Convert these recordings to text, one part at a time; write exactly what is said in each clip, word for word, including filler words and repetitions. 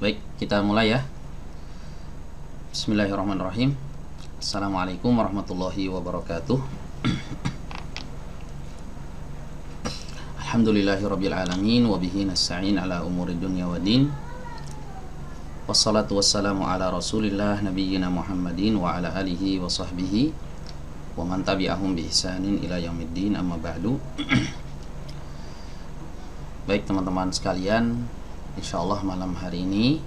Baik, kita mulai ya. Bismillahirrahmanirrahim. Assalamualaikum warahmatullahi wabarakatuh. Alhamdulillahirabbil alamin wa bihi nasta'in ala umuri dunya waddin. Wassalatu wassalamu ala Rasulillah nabiyyina Muhammadin wa ala alihi wa sahbihi wa man tabi'ahum bi ihsanin ila yaumiddin, amma ba'du. Baik teman-teman sekalian, insyaallah malam hari ini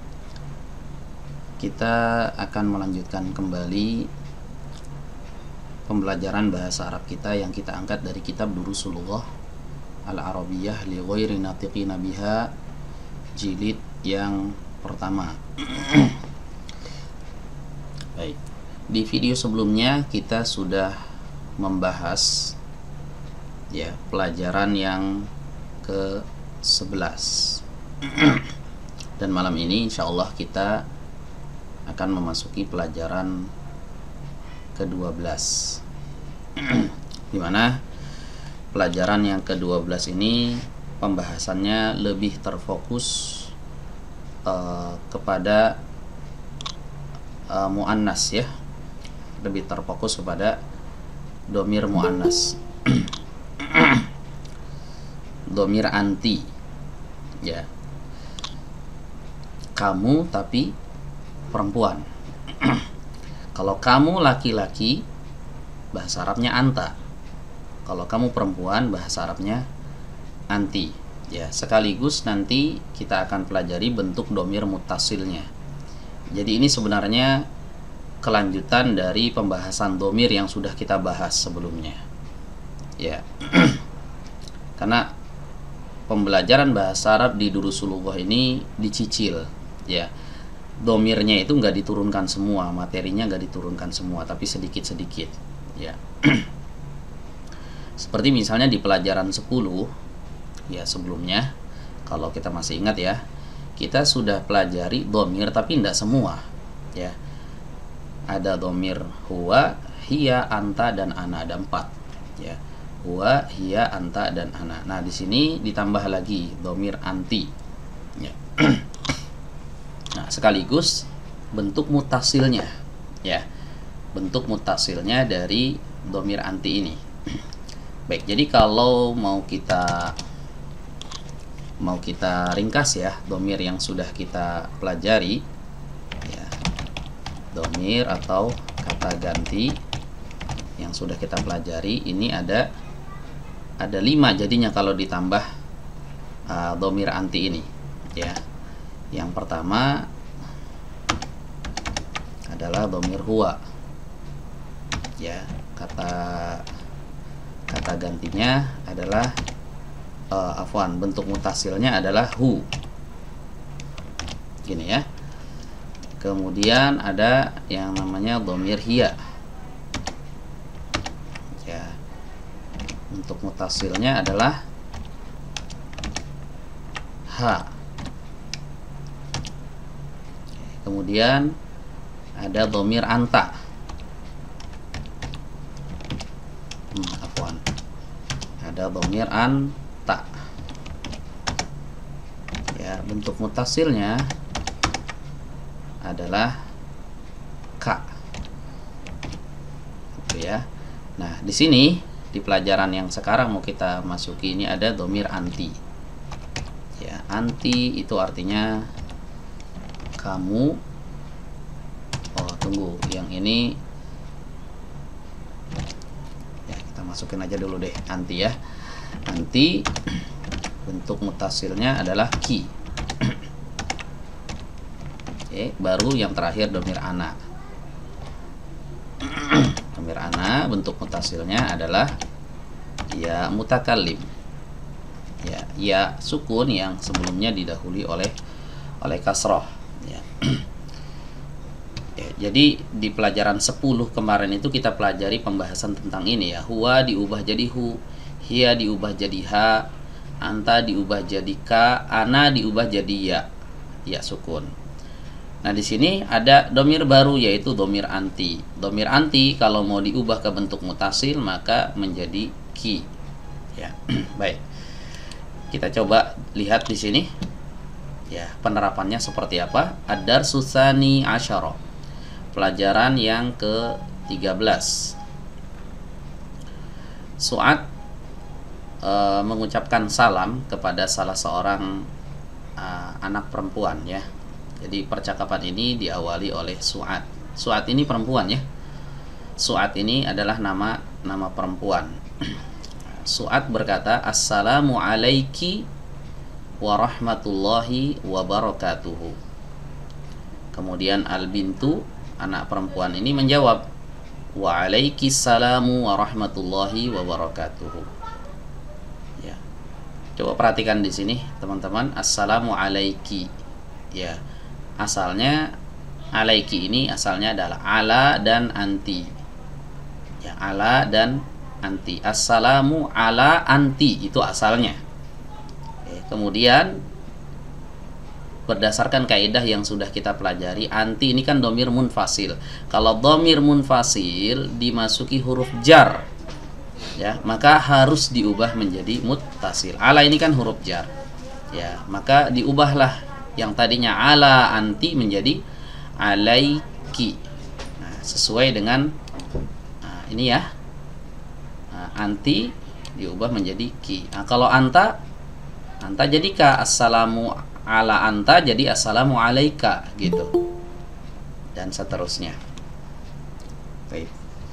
kita akan melanjutkan kembali pembelajaran bahasa Arab kita yang kita angkat dari kitab Durusul Lughah Al-Arabiyyah li ghairi natiqina biha, jilid yang pertama. Baik, di video sebelumnya kita sudah membahas ya pelajaran yang ke sebelas. Dan malam ini insyaallah kita akan memasuki pelajaran ke dua belas. Dimana pelajaran yang ke dua belas ini pembahasannya lebih terfokus uh, kepada uh, muannas ya. Lebih terfokus kepada domir muannas. Domir anti ya. Kamu tapi perempuan. Kalau kamu laki-laki, bahasa Arabnya anta. Kalau kamu perempuan, bahasa Arabnya anti. Ya, sekaligus nanti kita akan pelajari bentuk domir mutasilnya. Jadi ini sebenarnya kelanjutan dari pembahasan domir yang sudah kita bahas sebelumnya. Ya. Karena pembelajaran bahasa Arab di Durusul Lughah ini dicicil, ya. Domirnya itu nggak diturunkan semua, materinya nggak diturunkan semua, tapi sedikit-sedikit, ya. Seperti misalnya di pelajaran sepuluh, ya sebelumnya, kalau kita masih ingat ya, kita sudah pelajari domir, tapi tidak semua, ya. Ada domir huwa, hiya, anta, dan ana, ada empat, ya. Huwa, hiya, anta, dan ana. Nah, di sini ditambah lagi domir anti. Ya. Nah, sekaligus bentuk mutasilnya, ya. Bentuk mutasilnya dari domir anti ini. Baik, jadi kalau mau kita mau kita ringkas ya domir yang sudah kita pelajari, ya. Domir atau kata ganti yang sudah kita pelajari ini ada ada lima jadinya kalau ditambah uh, domir anti ini, ya. Yang pertama adalah domir huwa, ya. Kata kata gantinya adalah uh, afwan, bentuk mutasilnya adalah hu, gini ya. Kemudian ada yang namanya domir hiya, ya. Untuk mutasilnya adalah ha. Kemudian ada domir anta. Hmm, afwan. Ada domir anta. Ya, bentuk mutasilnya adalah ka. Oke ya. Nah, di sini di pelajaran yang sekarang mau kita masuki ini ada domir anti. Ya, anti itu artinya kamu. Oh, tunggu, yang ini ya kita masukin aja dulu deh, anti ya. Anti bentuk mutasilnya adalah ki. Oke, baru yang terakhir domir ana. Domir ana bentuk mutasilnya adalah ya mutakallim. Ya, ya sukun yang sebelumnya didahului oleh oleh kasroh. Ya. Ya, jadi di pelajaran sepuluh kemarin itu kita pelajari pembahasan tentang ini ya. Huwa diubah jadi hu, hiya diubah jadi ha, anta diubah jadi ka, ana diubah jadi ya. Ya sukun. Nah, di sini ada domir baru yaitu domir anti. Domir anti kalau mau diubah ke bentuk mutasil maka menjadi ki. Ya. Baik. Kita coba lihat di sini. Ya, penerapannya seperti apa? Ad-darsus tsani asyara. Pelajaran yang ke tiga belas. Su'ad e, mengucapkan salam kepada salah seorang e, anak perempuan ya. Jadi percakapan ini diawali oleh Su'ad. Su'ad ini perempuan ya. Su'ad ini adalah nama nama perempuan. Su'ad berkata, "Assalamu alaiki warahmatullahi wabarakatuhu." Kemudian al-bintu, anak perempuan ini menjawab, "Wa alaikissalamu warahmatullahi wabarakatuhu." Ya. Coba perhatikan di sini, teman-teman, assalamu alaiki. Ya. Asalnya alaiki ini asalnya adalah ala dan anti. Ya, ala dan anti. Assalamu ala anti itu asalnya. Kemudian berdasarkan kaidah yang sudah kita pelajari, anti ini kan dhamir munfasil. Kalau dhamir munfasil dimasuki huruf jar, ya, maka harus diubah menjadi muttasil. Ala ini kan huruf jar, ya, maka diubahlah yang tadinya ala anti menjadi alaiki. Nah, sesuai dengan nah, ini ya, nah, anti diubah menjadi ki. Nah, kalau anta anta jadi ka, assalamu ala anta jadi assalamu alaika gitu, dan seterusnya. Baik.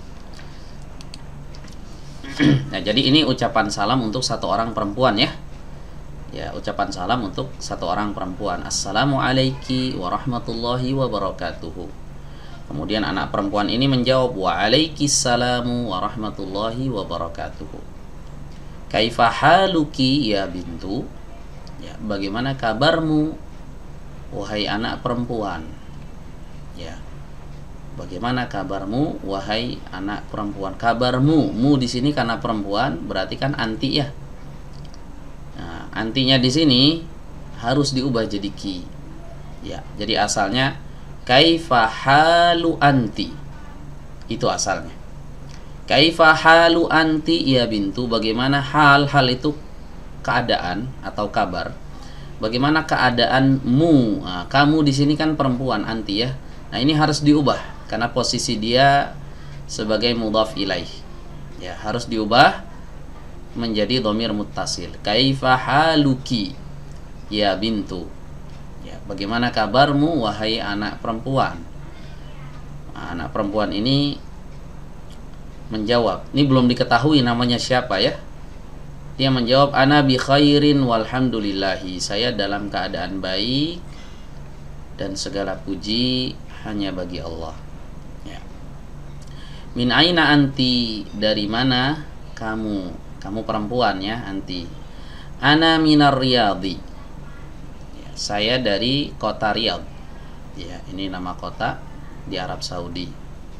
Nah, jadi ini ucapan salam untuk satu orang perempuan ya. Ya, ucapan salam untuk satu orang perempuan. Assalamu alaiki warahmatullahi wabarakatuhu. Kemudian anak perempuan ini menjawab, wa alaikissalamu warahmatullahi wabarakatuhu. Kaifa haluki ya bintu? Ya, bagaimana kabarmu wahai anak perempuan? Ya. Bagaimana kabarmu wahai anak perempuan? Kabarmu, mu di sini karena perempuan berarti kan anti ya. Nah, antinya di sini harus diubah jadi ki. Ya, jadi asalnya kaifa halu anti. Itu asalnya. Kaifa halu anti ya bintu? Bagaimana hal? Hal itu keadaan atau kabar. Bagaimana keadaanmu? Nah, kamu di sini kan perempuan anti ya. Nah, ini harus diubah karena posisi dia sebagai mudhaf ilaih. Ya, harus diubah menjadi dhamir muttasil. Kaifa haluki ya bintu? Ya, bagaimana kabarmu wahai anak perempuan? Nah, anak perempuan ini menjawab. Ini belum diketahui namanya siapa ya. Dia menjawab, ana bi khairin walhamdulillahi. Saya dalam keadaan baik dan segala puji hanya bagi Allah. Ya. Min aina anti? Dari mana kamu? Kamu perempuan ya, anti. Ana minar riyadhi. Ya, saya dari kota Riyadh. Ya, ini nama kota di Arab Saudi.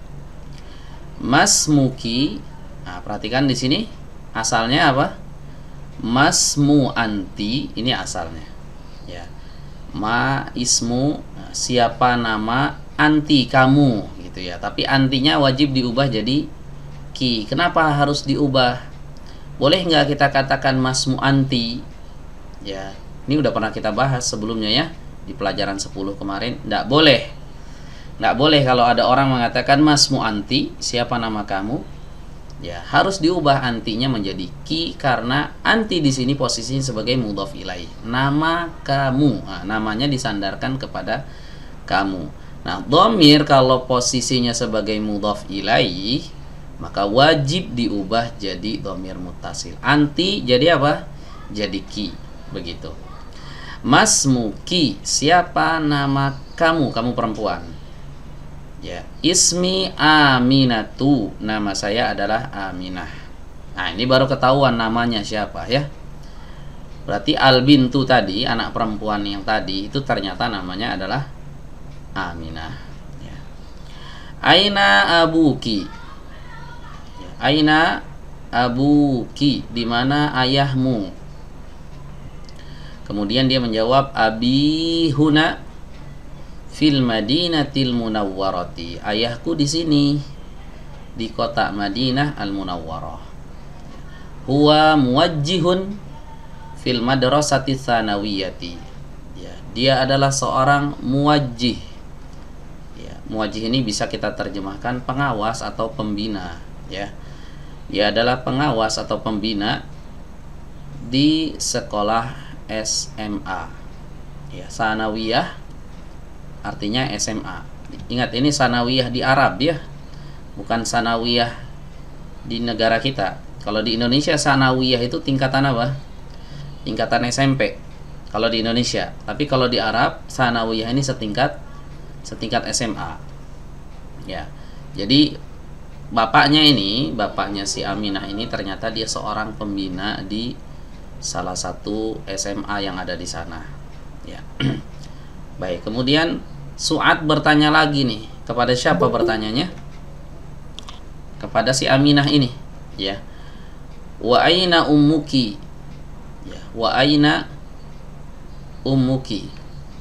Masmuki. Nah, perhatikan di sini asalnya apa? Masmu anti, ini asalnya ya. Ma ismu, siapa nama, anti kamu gitu ya. Tapi antinya wajib diubah jadi ki. Kenapa harus diubah? Boleh nggak kita katakan masmu anti? Ya, ini udah pernah kita bahas sebelumnya ya di pelajaran sepuluh kemarin. Nggak boleh. Nggak boleh kalau ada orang mengatakan masmu anti, siapa nama kamu? Ya, harus diubah antinya menjadi ki karena anti di sini posisinya sebagai mudhaf ilaih. Nama kamu, nah, namanya disandarkan kepada kamu. Nah, dhamir kalau posisinya sebagai mudhaf ilaih, maka wajib diubah jadi dhamir muttasil. Anti jadi apa? Jadi ki, begitu. Masmuki, siapa nama kamu? Kamu perempuan. Ya, ismi Aminatu, nama saya adalah Aminah. Nah, ini baru ketahuan namanya siapa ya. Berarti al-bintu tadi, anak perempuan yang tadi itu ternyata namanya adalah Aminah. Ya. Aina abuki? Ya. Aina abuki? Di mana ayahmu? Kemudian dia menjawab, abi huna fil Madinatil Munawwarati. Ayahku di sini di kota Madinah Al Munawwarah. Huwa muwajjihun fil madrasati tsanawiyati. Ya, Dia adalah seorang muwajjih. Ya, muwajjih ini bisa kita terjemahkan pengawas atau pembina, ya. Dia adalah pengawas atau pembina di sekolah S M A. Ya, sanawiyah artinya S M A. Ingat, ini sanawiyah di Arab ya, bukan sanawiyah di negara kita. Kalau di Indonesia sanawiyah itu tingkatan apa? Tingkatan S M P kalau di Indonesia. Tapi kalau di Arab sanawiyah ini setingkat setingkat S M A. Ya. Jadi bapaknya ini, bapaknya si Aminah ini ternyata dia seorang pembina di salah satu S M A yang ada di sana. Ya. Baik, kemudian Su'ad bertanya lagi nih, kepada siapa bertanyanya? Kepada si Aminah ini, ya. Wa aina ummuki? Ya, wa aina ummuki?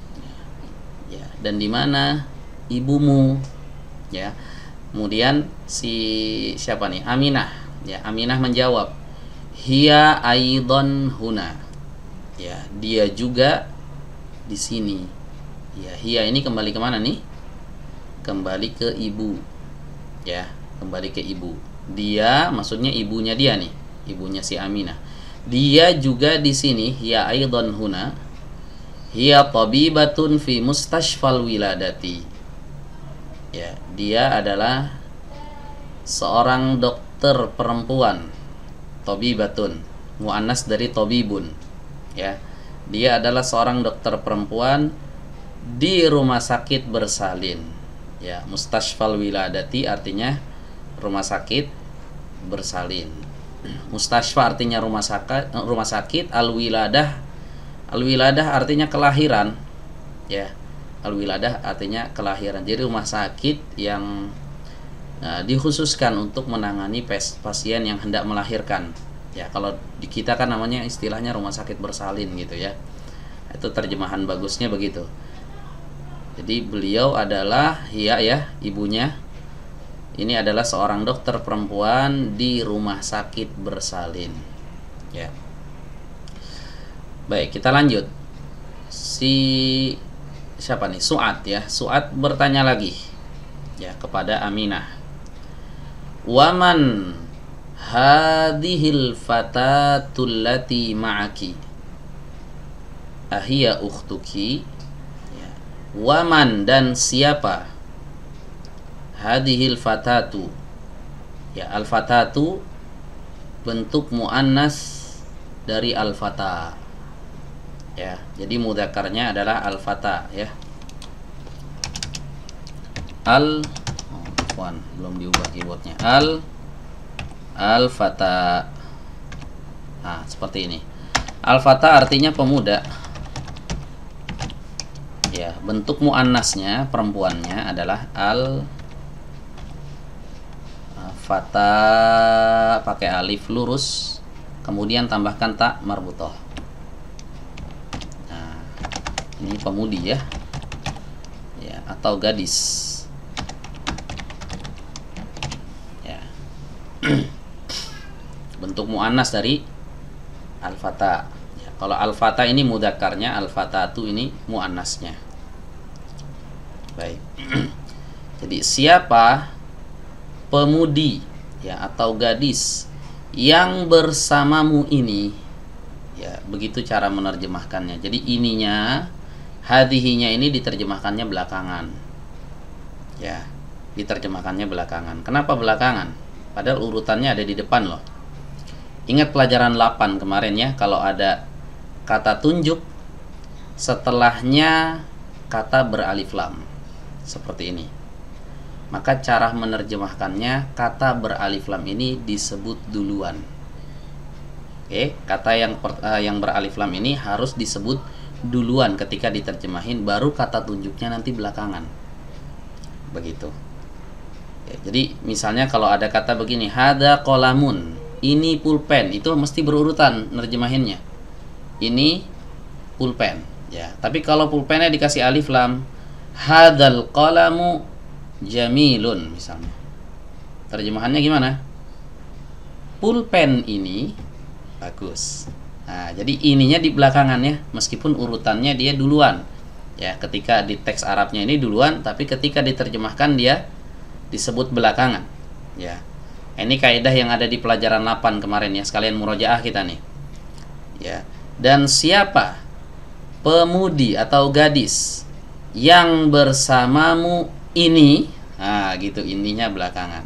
Ya, dan di mana ibumu? Ya. Kemudian si siapa nih? Aminah. Ya, Aminah menjawab, hiya aidan huna. Ya, dia juga di sini. Ya, hiya ini kembali kemana nih? Kembali ke ibu. Ya, kembali ke ibu. Dia maksudnya ibunya dia nih, ibunya si Aminah. Dia juga di sini, hiya aidan huna. Hiya tabibatun fi mustashfal wiladati. Ya, dia adalah seorang dokter perempuan. Tabibatun, muannas dari tabibun. Ya. Dia adalah seorang dokter perempuan di rumah sakit bersalin. Ya, mustashfal wiladati artinya rumah sakit bersalin. Mustashfa artinya rumah sakit, rumah sakit. Al-wiladah, al-wiladah artinya kelahiran. Ya, al-wiladah artinya kelahiran. Jadi rumah sakit yang nah, dikhususkan untuk menangani pasien yang hendak melahirkan. Ya, kalau di kita kan namanya istilahnya rumah sakit bersalin gitu ya. Itu terjemahan bagusnya begitu. Jadi beliau adalah hiya ya, ibunya. Ini adalah seorang dokter perempuan di rumah sakit bersalin. Ya. Baik, kita lanjut. Si siapa nih? Su'ad ya. Su'ad bertanya lagi ya kepada Aminah. Waman hadhil fatatul lati ma'aki? Ahiya ukhtuki? Ya. Waman dan siapa? Hadhil fatatu. Ya, al-fatatu bentuk muannas dari al-fata. Ya, jadi mudzakarnya adalah al-fata ya. Al oh, puan, belum diubah keyboardnya. Al al-fata. Nah, seperti ini. Al-fata artinya pemuda. Ya, bentuk muannasnya perempuannya adalah al fata, pakai alif lurus, kemudian tambahkan tak marbutoh. Nah, ini pemudi ya, ya atau gadis. Ya, bentuk muannas dari al-fata. Ya, kalau al-fata ini mudzakarnya, al-fatatu ini muannasnya. Baik. Jadi siapa pemudi ya atau gadis yang bersamamu ini, ya begitu cara menerjemahkannya. Jadi ininya, hadhihinya ini diterjemahkannya belakangan, ya diterjemahkannya belakangan. Kenapa belakangan? Padahal urutannya ada di depan loh. Ingat pelajaran delapan kemarin ya, kalau ada kata tunjuk setelahnya kata beralif lam seperti ini, maka cara menerjemahkannya kata beralif lam ini disebut duluan. Oke, kata yang per, uh, yang beralif lam ini harus disebut duluan ketika diterjemahin, baru kata tunjuknya nanti belakangan. Begitu. Oke, jadi misalnya kalau ada kata begini, hada qalamun, ini pulpen, itu mesti berurutan nerjemahinnya. Ini pulpen, ya. Tapi kalau pulpennya dikasih alif lam, hadal qalamu jamilun misalnya, terjemahannya gimana? Pulpen ini bagus. Nah, jadi ininya di belakangannya, meskipun urutannya dia duluan. Ya, ketika di teks Arabnya ini duluan, tapi ketika diterjemahkan dia disebut belakangan. Ya. Ini kaidah yang ada di pelajaran delapan kemarin ya, sekalian murojaah kita nih. Ya. Dan siapa pemudi atau gadis yang bersamamu ini, nah gitu, ininya belakangan.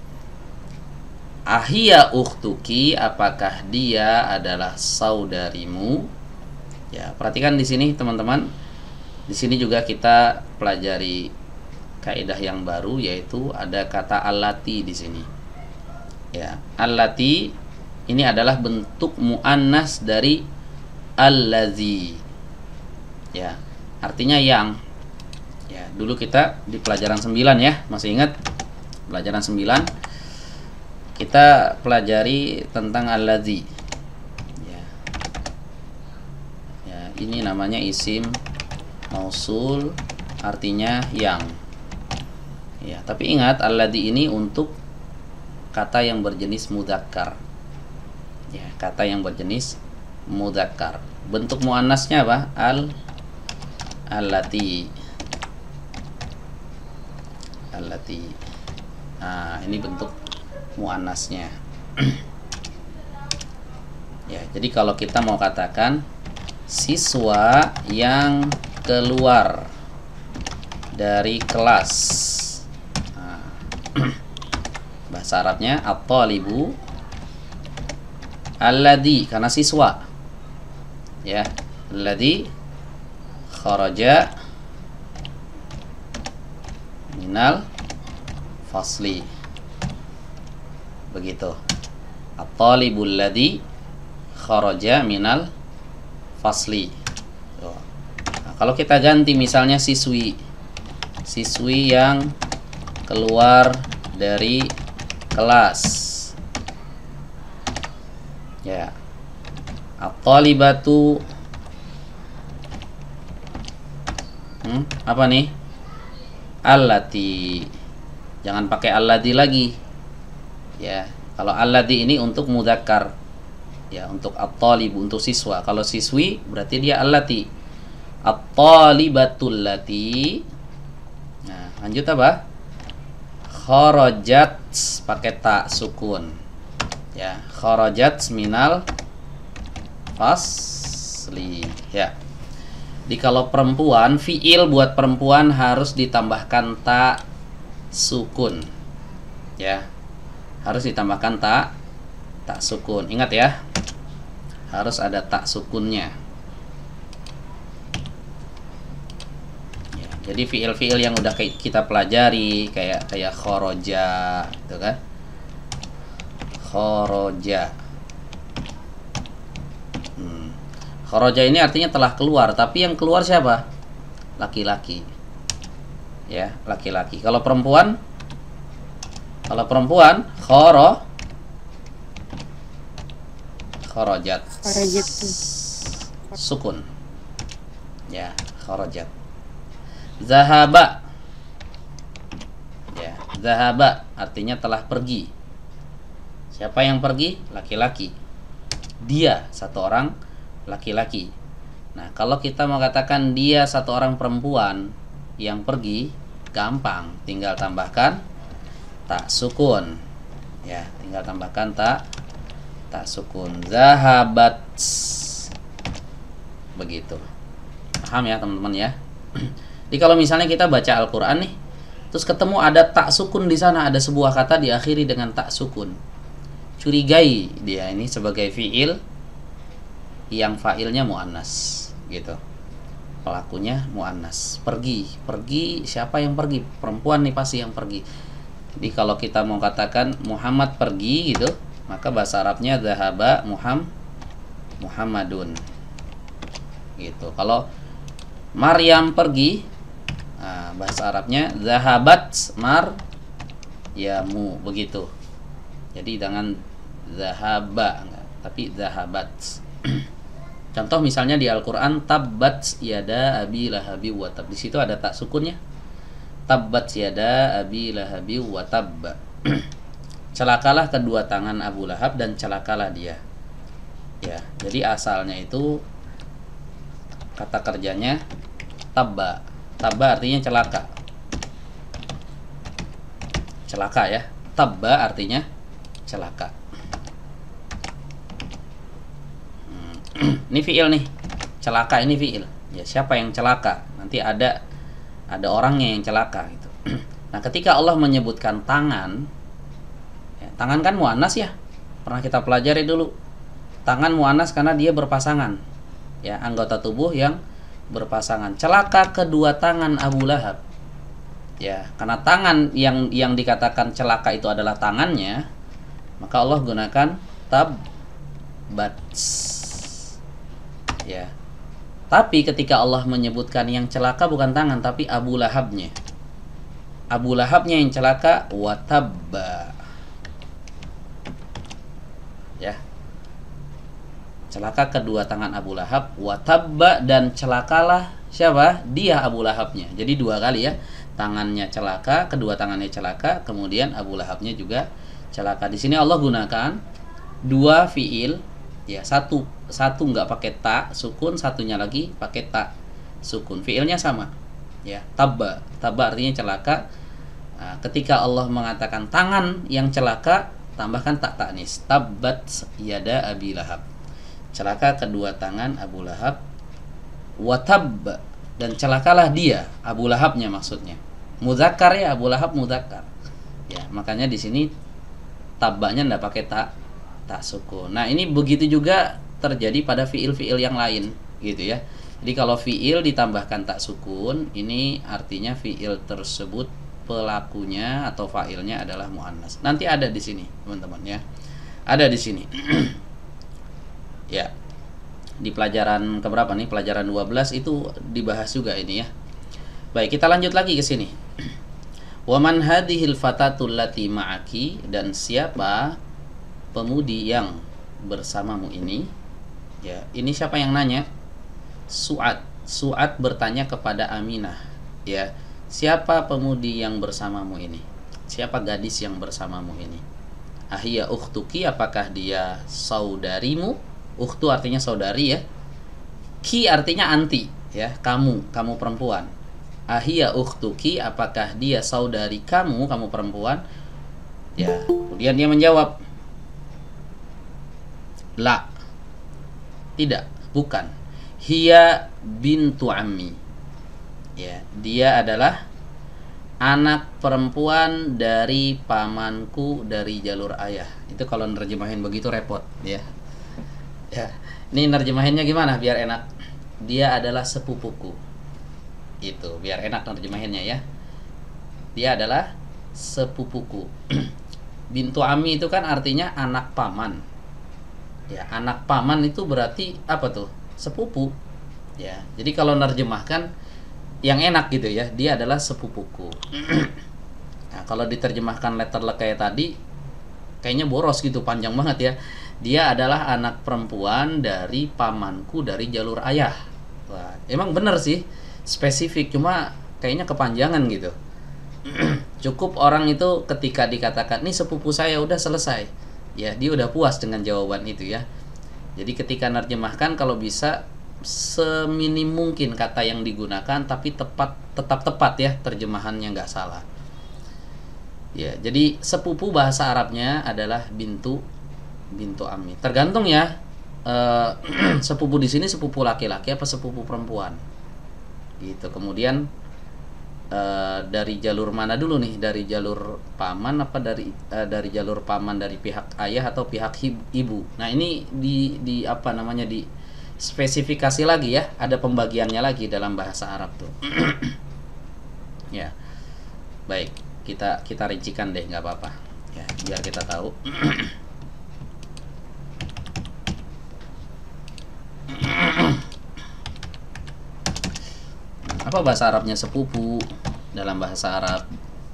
Ahia ukhtuki, apakah dia adalah saudarimu? Ya, perhatikan di sini teman-teman. Di sini juga kita pelajari kaidah yang baru, yaitu ada kata allati di sini. Ya, allati ini adalah bentuk muannas dari allazi. Ya, artinya yang. Ya, dulu kita di pelajaran sembilan ya, masih ingat? Pelajaran sembilan kita pelajari tentang allazi. Ya. Ya, ini namanya isim mausul, artinya yang. Ya, tapi ingat alladzi ini untuk kata yang berjenis mudzakkar. Ya, kata yang berjenis mudzakkar. Bentuk muannasnya apa? Al allati. Allati. Nah, ini bentuk muannasnya. Ya, jadi kalau kita mau katakan siswa yang keluar dari kelas, nah, bahasa Arabnya at-talibu alladzi, karena siswa ya, alladzi kharaja minal fasli, begitu. At-talibul ladzi kharaja minal fasli. Kalau kita ganti misalnya siswi, siswi yang keluar dari kelas, ya, at-talibatu, hmm, apa nih? Allati, jangan pakai alladzi lagi, ya. Kalau alladzi ini untuk mudzakkar, ya, untuk at-talibu, untuk siswa. Kalau siswi berarti dia allati. At-talibatul lati. Nah, lanjut apa? Kharajat, pakai ta sukun. Ya, kharajat minal fasli. Ya. Di kalau perempuan, fiil buat perempuan harus ditambahkan ta sukun. Ya. Harus ditambahkan ta ta sukun. Ingat ya. Harus ada ta sukunnya. Jadi fiil-fiil yang udah kita pelajari kayak kayak khoroja, gitu kan? Khoroja. Hmm. Khoroja ini artinya telah keluar, tapi yang keluar siapa? Laki-laki. Ya, laki-laki. Kalau perempuan, kalau perempuan khoro khorojat. Kharajat. Sukun. Ya, khorojat. Zahaba, ya, zahaba artinya telah pergi. Siapa yang pergi? Laki-laki. Dia satu orang laki-laki. Nah, kalau kita mau katakan dia satu orang perempuan yang pergi, gampang, tinggal tambahkan tak sukun. Ya, tinggal tambahkan tak tak sukun. Zahabat. Begitu. Paham ya, teman-teman ya? Jadi kalau misalnya kita baca Al-Quran nih, terus ketemu ada tak sukun di sana, ada sebuah kata diakhiri dengan tak sukun, curigai dia ini sebagai fiil yang fa'ilnya mu'annas, gitu. Pelakunya mu'annas. Pergi, pergi, siapa yang pergi? Perempuan nih pasti yang pergi. Jadi kalau kita mau katakan Muhammad pergi gitu, maka bahasa Arabnya zahaba Muhammad Muhammadun. Gitu. Kalau Maryam pergi, nah, bahasa Arabnya zahabat maryamu, begitu. Jadi jangan zahaba, enggak, tapi zahabat. Contoh misalnya di Al-Qur'an tabbat yada abi lahabi wa tab. Di situ ada tak sukunnya. Tabbat yada abi lahabi wa tab. Celakalah kedua tangan Abu Lahab dan celakalah dia. Ya, jadi asalnya itu kata kerjanya tabba. Tabba artinya celaka. Celaka ya. Tabba artinya celaka. Hmm. Ini fiil nih. Celaka ini fiil. Ya, siapa yang celaka? Nanti ada ada orangnya yang celaka gitu. Nah, ketika Allah menyebutkan tangan, ya, tangan kan muannas ya. Pernah kita pelajari dulu. Tangan muannas karena dia berpasangan. Ya, anggota tubuh yang berpasangan. Celaka kedua tangan Abu Lahab. Ya, karena tangan yang yang dikatakan celaka itu adalah tangannya, maka Allah gunakan tabbat. Ya. Tapi ketika Allah menyebutkan yang celaka bukan tangan tapi Abu Lahabnya. Abu Lahabnya yang celaka, watabba. Ya. Celaka kedua tangan Abu Lahab, watabba, dan celakalah siapa? Dia, Abu Lahabnya. Jadi dua kali ya. Tangannya celaka, kedua tangannya celaka, kemudian Abu Lahabnya juga celaka. Di sini Allah gunakan dua fiil, ya, satu satu nggak pakai ta sukun, satunya lagi pakai ta sukun. Fiilnya sama. Ya, tabba. Tabba artinya celaka. Nah, ketika Allah mengatakan tangan yang celaka, tambahkan tak taknis. Tabbat yada Abi Lahab. Celaka kedua tangan Abu Lahab. Watab, dan celakalah dia, Abu Lahabnya maksudnya. Mudzakkar ya, Abu Lahab mudzakkar. Ya, makanya di sini tabbanya ndak pakai tak tak sukun. Nah, ini begitu juga terjadi pada fiil-fiil yang lain gitu ya. Jadi kalau fiil ditambahkan tak sukun, ini artinya fiil tersebut pelakunya atau fa'ilnya adalah muannas. Nanti ada di sini, teman-teman ya. Ada di sini. Ya, di pelajaran keberapa nih? Pelajaran dua belas itu dibahas juga ini ya. Baik, kita lanjut lagi ke sini. Wa man hadhil fatatul lati ma'aki, dan siapa pemudi yang bersamamu ini? Ya, ini siapa yang nanya? Su'ad. Su'ad bertanya kepada Aminah, ya. Siapa pemudi yang bersamamu ini? Siapa gadis yang bersamamu ini? Ahia ukhtuki, apakah dia saudarimu? Ukhtu artinya saudari ya. Ki artinya anti ya, kamu, kamu perempuan. Ahia ukhtuki, apakah dia saudari kamu, kamu perempuan? Ya, kemudian dia menjawab, la. Tidak, bukan. Hiya bintu ammi. Ya, dia adalah anak perempuan dari pamanku dari jalur ayah. Itu kalau nerjemahin begitu repot ya. Ya, ini nerjemahinnya gimana biar enak? Dia adalah sepupuku. Itu, biar enak nerjemahinnya ya. Dia adalah sepupuku. Bintu Ami itu kan artinya anak paman. Ya, anak paman itu berarti apa tuh? Sepupu. Ya, jadi kalau nerjemahkan yang enak gitu ya, dia adalah sepupuku. Nah, kalau diterjemahkan letter le kayak tadi, kayaknya boros gitu, panjang banget ya. Dia adalah anak perempuan dari pamanku dari jalur ayah. Wah, emang bener sih, spesifik, cuma kayaknya kepanjangan gitu. Cukup orang itu ketika dikatakan, nih sepupu saya, udah selesai. Ya, dia udah puas dengan jawaban itu ya. Jadi ketika nerjemahkan, kalau bisa seminim mungkin kata yang digunakan, tapi tepat, tetap tepat ya, terjemahannya nggak salah. Ya, jadi sepupu bahasa Arabnya adalah bintu bintu Ami. Tergantung ya, eh, sepupu di sini sepupu laki-laki apa sepupu perempuan. Gitu. Kemudian eh, dari jalur mana dulu nih? Dari jalur paman apa dari eh, dari jalur paman dari pihak ayah atau pihak ibu? Nah, ini di di apa namanya di spesifikasi lagi ya, ada pembagiannya lagi dalam bahasa Arab tuh. Ya. Baik, kita kita rincikan deh, nggak apa-apa. Ya, biar kita tahu. Apa bahasa Arabnya sepupu? Dalam bahasa Arab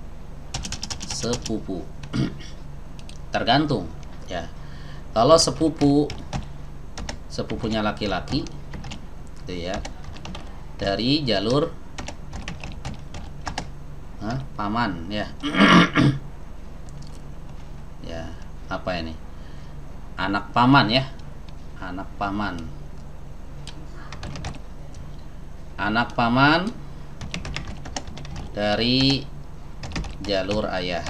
sepupu tergantung ya. Kalau sepupu sepupunya laki-laki gitu ya, dari jalur Hah? paman ya. Ya, apa ini? Anak paman ya. Anak paman. anak paman dari jalur ayah.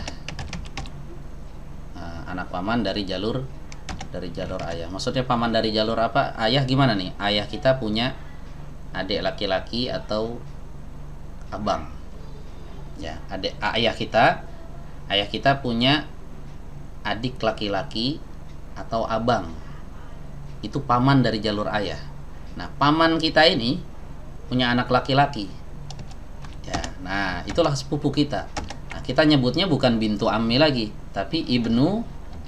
Nah, anak paman dari jalur dari jalur ayah. Maksudnya paman dari jalur apa? Ayah gimana nih? Ayah kita punya adik laki-laki atau abang. Ya, adik ayah kita, ayah kita punya adik laki-laki atau abang. Itu paman dari jalur ayah. Nah, paman kita ini punya anak laki-laki. Ya, nah itulah sepupu kita. Nah, kita nyebutnya bukan bintu ammi lagi, tapi ibnu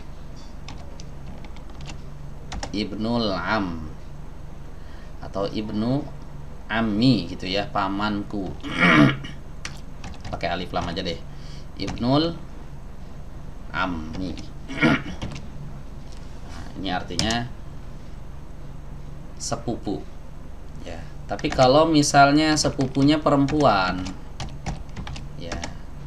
ibnul am atau ibnu ammi gitu ya, pamanku. Pakai alif lam aja deh. Ibnul ammi. Nah, ini artinya sepupu. Ya, tapi kalau misalnya sepupunya perempuan, ya,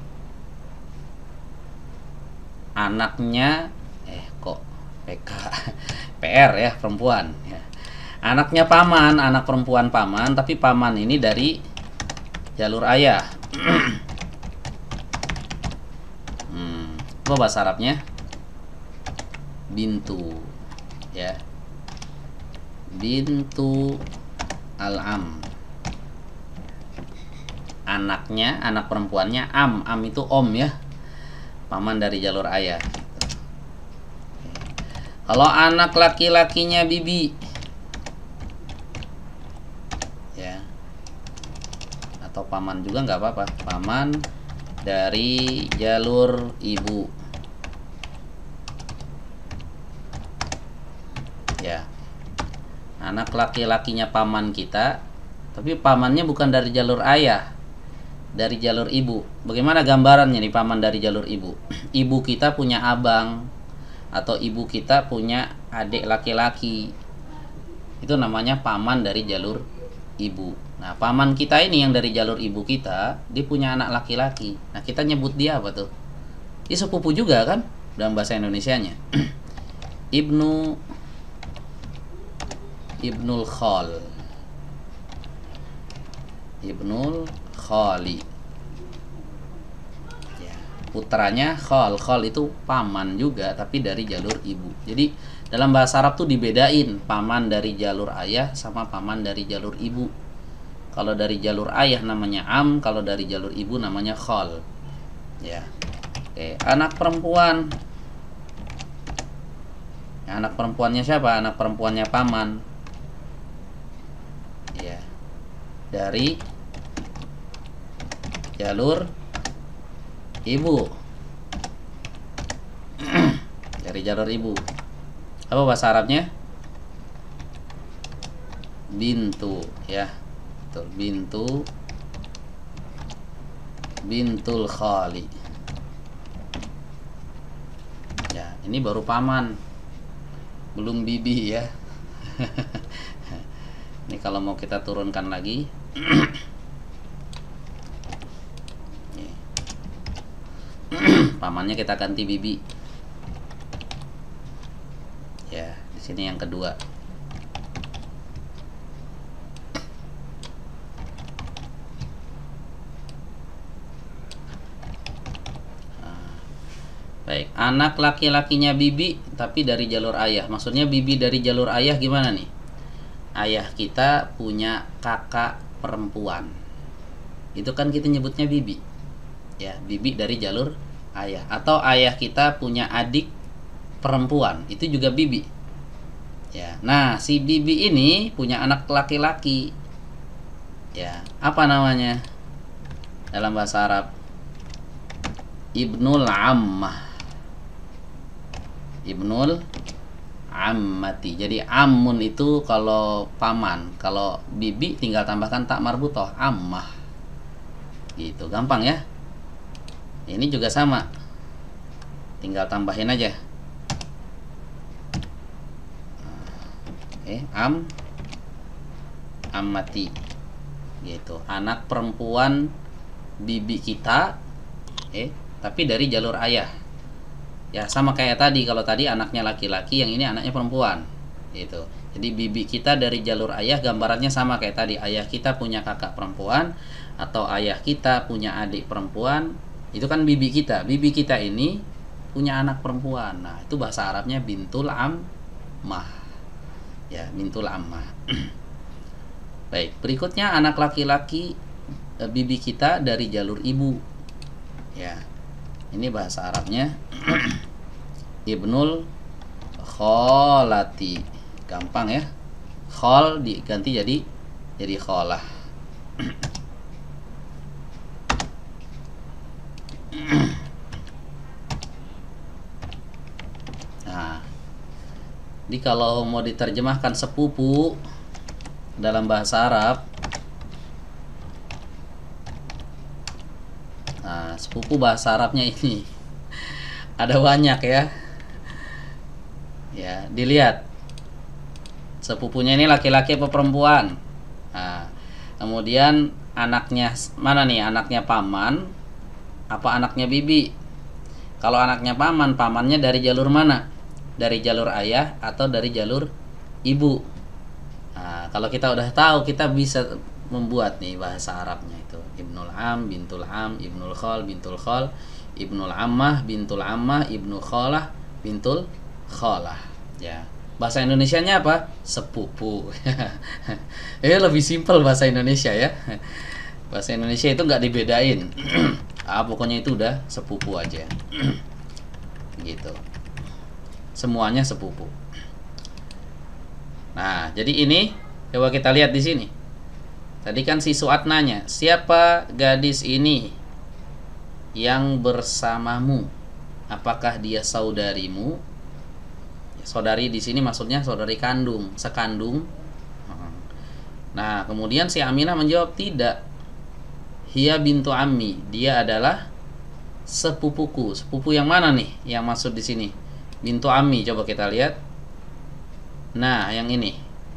anaknya eh kok P K P R ya, perempuan ya. Anaknya paman, anak perempuan paman, tapi paman ini dari jalur ayah. hmm, apa bahasa Arabnya? Bintu ya. Bintu al-am. Anaknya, anak perempuannya am. Am itu om ya. Paman dari jalur ayah. Kalau anak laki-lakinya bibi, ya, atau paman juga nggak apa-apa. Paman dari jalur ibu, ya. Anak laki-lakinya paman kita, tapi pamannya bukan dari jalur ayah, dari jalur ibu. Bagaimana gambarannya nih paman dari jalur ibu? Ibu kita punya abang, atau ibu kita punya adik laki-laki. Itu namanya paman dari jalur ibu. Nah, paman kita ini yang dari jalur ibu kita, dia punya anak laki-laki. Nah, kita nyebut dia apa tuh? Dia sepupu juga kan dalam bahasa Indonesianya. Ibnu Ibnul Khal. Ibnul Khali. Ya, putranya Khal. Khal itu paman juga tapi dari jalur ibu. Jadi dalam bahasa Arab tuh dibedain paman dari jalur ayah sama paman dari jalur ibu. Kalau dari jalur ayah namanya am, kalau dari jalur ibu namanya khal. Ya. Oke, anak perempuan. Ya, anak perempuannya siapa? Anak perempuannya paman. Ya. Dari jalur ibu. Dari jalur ibu. Apa bahasa Arabnya? Bintu, ya. Betul, bintu bintul khali. Ya, ini baru paman. Belum bibi ya. Ini kalau mau kita turunkan lagi. Pamannya kita ganti bibi. Ya, di sini yang kedua. Baik, anak laki-lakinya bibi tapi dari jalur ayah. Maksudnya bibi dari jalur ayah gimana nih? Ayah kita punya kakak perempuan. Itu kan kita nyebutnya bibi. Ya, bibi dari jalur ayah. Atau ayah kita punya adik perempuan, itu juga bibi. Ya. Nah, si bibi ini punya anak laki-laki. Ya, apa namanya? Dalam bahasa Arab Ibnul Ammah. Ibnul Ammati. Jadi amun itu kalau paman, kalau bibi tinggal tambahkan tak marbutoh, ammah. Gitu, gampang ya. Ini juga sama. Tinggal tambahin aja. Oke, am ammati. Gitu. Anak perempuan bibi kita, eh, tapi dari jalur ayah. Ya sama kayak tadi, kalau tadi anaknya laki-laki, yang ini anaknya perempuan. Gitu. Jadi bibi kita dari jalur ayah gambarannya sama kayak tadi. Ayah kita punya kakak perempuan atau ayah kita punya adik perempuan, itu kan bibi kita. Bibi kita ini punya anak perempuan. Nah, itu bahasa Arabnya bintul ammah. Ya, bintul ammah. Baik, berikutnya anak laki-laki bibi kita dari jalur ibu. Ya. Ini bahasa Arabnya ibnul kholati. Gampang ya. Khol diganti jadi jadi kholah. Nah, jadi kalau mau diterjemahkan sepupu dalam bahasa Arab, nah sepupu bahasa Arabnya ini ada banyak ya. Ya, dilihat sepupunya ini laki-laki apa perempuan. Nah, kemudian anaknya mana nih? Anaknya paman apa anaknya bibi? Kalau anaknya paman, pamannya dari jalur mana? Dari jalur ayah atau dari jalur ibu? Nah, kalau kita udah tahu, kita bisa membuat nih bahasa Arabnya itu. Ibnul am, bintul am, ibnul khol, bintul khol, ibnul ammah, bintul ammah, ibnul kholah, bintul kholah. Ya. Bahasa Indonesianya apa? Sepupu. Eh lebih simpel bahasa Indonesia ya. Bahasa Indonesia itu nggak dibedain. Ah pokoknya itu udah sepupu aja. Gitu. Semuanya sepupu. Nah, jadi ini coba kita lihat di sini. Tadi kan si Suat nanya, siapa gadis ini yang bersamamu? Apakah dia saudarimu? Saudari di sini maksudnya saudari kandung, sekandung. Nah, kemudian si Aminah menjawab tidak. Hiya bintu ammi, dia adalah sepupuku. Sepupu yang mana nih yang maksud di sini? Bintu ammi, coba kita lihat. Nah, yang ini.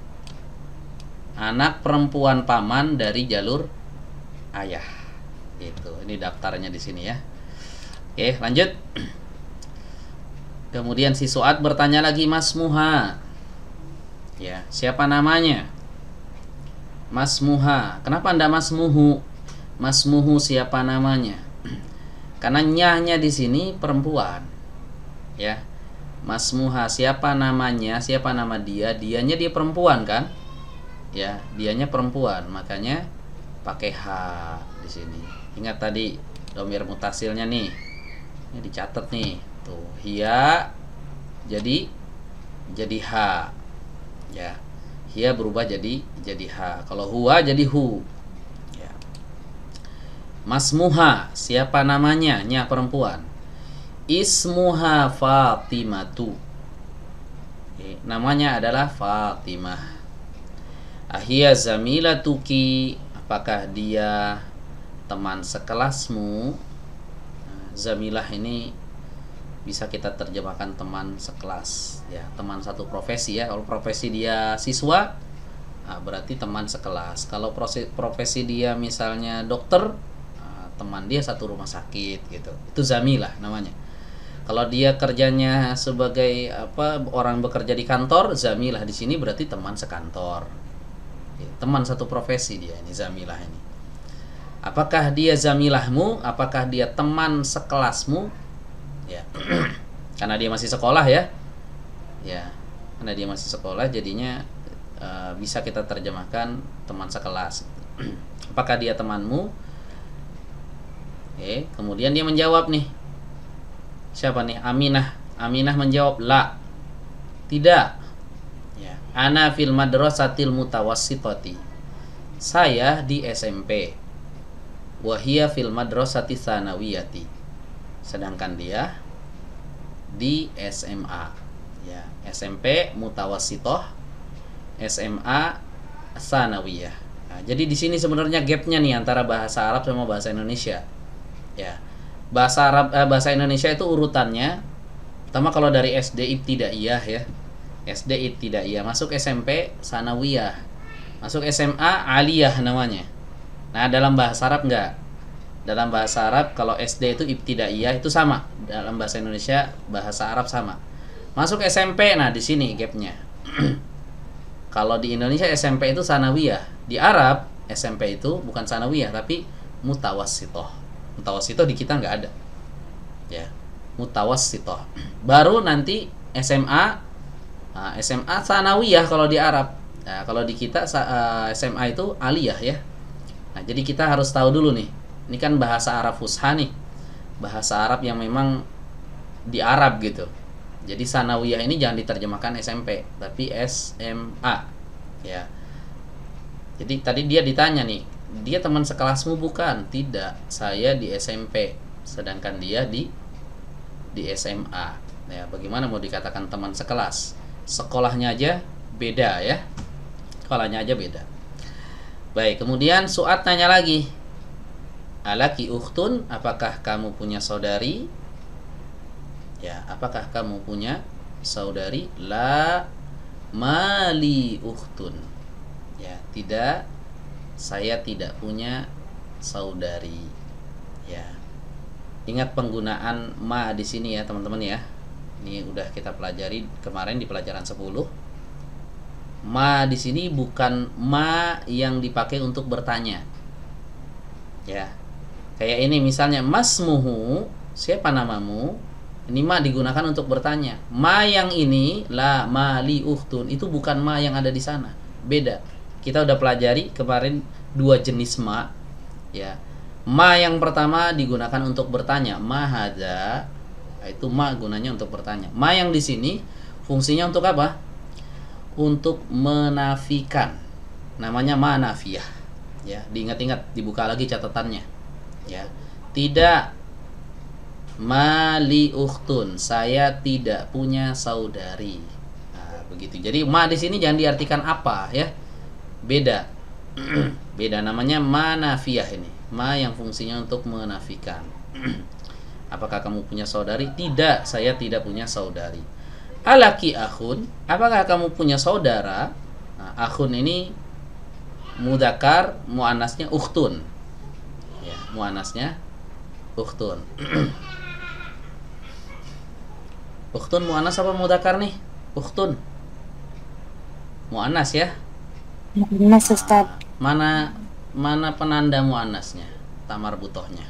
Anak perempuan paman dari jalur ayah. Itu. Ini daftarnya di sini ya. Oke, lanjut. Kemudian si Suat bertanya lagi, Masmuha. Ya, siapa namanya? Masmuha. Kenapa ndak Masmuhu? Masmuhu siapa namanya? Karena nyahnya di sini perempuan. Ya. Masmuha siapa namanya? Siapa nama dia? Dianya dia perempuan kan? Ya, dianya perempuan. Makanya pakai H di sini. Ingat tadi dhamir mutasilnya nih. Ini dicatat nih. Tuh, hiya jadi jadi H. Ya. Hiya berubah jadi jadi H. Kalau huwa jadi hu. Ya. Masmuha, siapa namanya? Nya perempuan. Ismuha Fatimatu. Oke, namanya adalah Fatimah. Ahia zamilatuki, apakah dia teman sekelasmu? Nah, zamilah ini bisa kita terjemahkan teman sekelas, ya, teman satu profesi ya. Kalau profesi dia siswa, nah, berarti teman sekelas. Kalau profesi dia misalnya dokter, nah, teman dia satu rumah sakit gitu. Itu zamilah namanya. Kalau dia kerjanya sebagai apa orang bekerja di kantor, zamilah di sini berarti teman sekantor. Ya, teman satu profesi dia ini zamilah ini. Apakah dia zamilahmu? Apakah dia teman sekelasmu? Ya, karena dia masih sekolah ya, ya, karena dia masih sekolah, jadinya e, bisa kita terjemahkan teman sekelas. Apakah dia temanmu? Oke, kemudian dia menjawab nih, siapa nih? Aminah. Aminah menjawab la, tidak. Ya, ana fil madrasatil mutawassitati. Saya di S M P. Wahia fil madrasati tsanawiyati. Sedangkan dia di S M A, ya, S M P mutawassithah, S M A tsanawiyah. Nah, jadi di sini sebenarnya gapnya nih antara bahasa Arab sama bahasa Indonesia. Ya, bahasa Arab eh, bahasa Indonesia itu urutannya, pertama kalau dari S D ibtidaiyah ya, S D ibtidaiyah, masuk S M P tsanawiyah, masuk S M A aliyah namanya. Nah, dalam bahasa Arab enggak. Dalam bahasa Arab kalau S D itu ibtidaiyah itu sama. Dalam bahasa Indonesia bahasa Arab sama. Masuk S M P, nah di sini gapnya. Kalau di Indonesia S M P itu sanawiyah, di Arab S M P itu bukan sanawiyah tapi mutawassithah. Mutawassithah di kita nggak ada, ya, mutawassithah. Baru nanti S M A, nah, S M A sanawiyah kalau di Arab. Nah, kalau di kita uh, S M A itu aliyah ya. Nah, jadi kita harus tahu dulu nih. Ini kan bahasa Arab fusha nih, bahasa Arab yang memang di Arab gitu. Jadi sanawiyah ini jangan diterjemahkan S M P, tapi S M A, ya. Jadi tadi dia ditanya nih, dia teman sekelasmu bukan? Tidak, saya di S M P, sedangkan dia di di S M A. Ya, bagaimana mau dikatakan teman sekelas? Sekolahnya aja beda ya, sekolahnya aja beda. Baik, kemudian Su'ad tanya lagi, alaki ukhtun, apakah kamu punya saudari? Ya, apakah kamu punya saudari? La mali ukhtun. Ya, tidak, saya tidak punya saudari. Ya. Ingat penggunaan ma di sini ya, teman-teman ya. Ini udah kita pelajari kemarin di pelajaran sepuluh. Ma di sini bukan ma yang dipakai untuk bertanya. Ya. Kayak ini misalnya masmuhu, siapa namamu? Ini ma digunakan untuk bertanya. Ma yang ini la mali ukhtun itu bukan ma yang ada di sana. Beda. Kita udah pelajari kemarin dua jenis ma. Ya. Ma yang pertama digunakan untuk bertanya. Ma hadza, itu ma gunanya untuk bertanya. Ma yang di sini fungsinya untuk apa? Untuk menafikan. Namanya ma nafiyah. Ya, diingat-ingat, dibuka lagi catatannya. Ya. Tidak mali ukhtun, saya tidak punya saudari. Nah, begitu. Jadi ma di sini jangan diartikan apa ya. Beda. Beda, namanya ma nafiyah ini. Ma yang fungsinya untuk menafikan. Apakah kamu punya saudari? Tidak, saya tidak punya saudari. Alaki akhun, apakah kamu punya saudara? Nah, akhun ini mudzakkar, muannasnya ukhtun. Ya, muannasnya ukhtun. Ukhtun muannas apa mudzakkar nih? Ukhtun muannas ya? Muannas Ustaz. Mana mana penanda muannasnya? Tamar butohnya.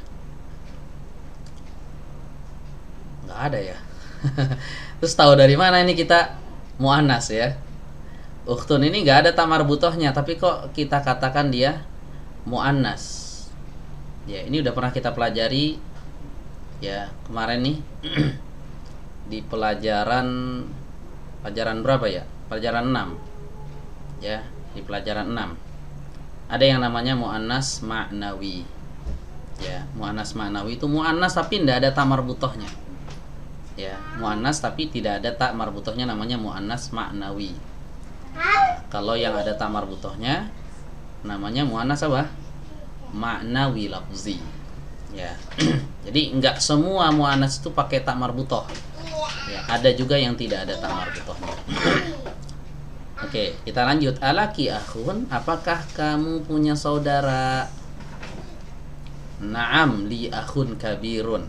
Nggak ada ya. Terus tahu dari mana ini kita muannas ya? Ukhtun ini nggak ada tamar butohnya, tapi kok kita katakan dia muannas. Ya, ini udah pernah kita pelajari ya kemarin nih. Di pelajaran pelajaran berapa ya? Pelajaran enam. Ya, di pelajaran enam. Ada yang namanya muannas ma'nawi. Ya, muannas ma'nawi itu muannas tapi tidak ada ta marbutohnya. Ya, muannas tapi tidak ada ta marbutohnya, namanya muannas ma'nawi. Nah, kalau yang ada ta marbutohnya namanya muannas apa? Ma'nawi lafzi. Ya. Jadi enggak semua muannas itu pakai ta marbutoh. Ya, ada juga yang tidak ada ta marbutohnya. Oke, kita lanjut. Alaki akhun, apakah kamu punya saudara? Naam, li akhun kabirun.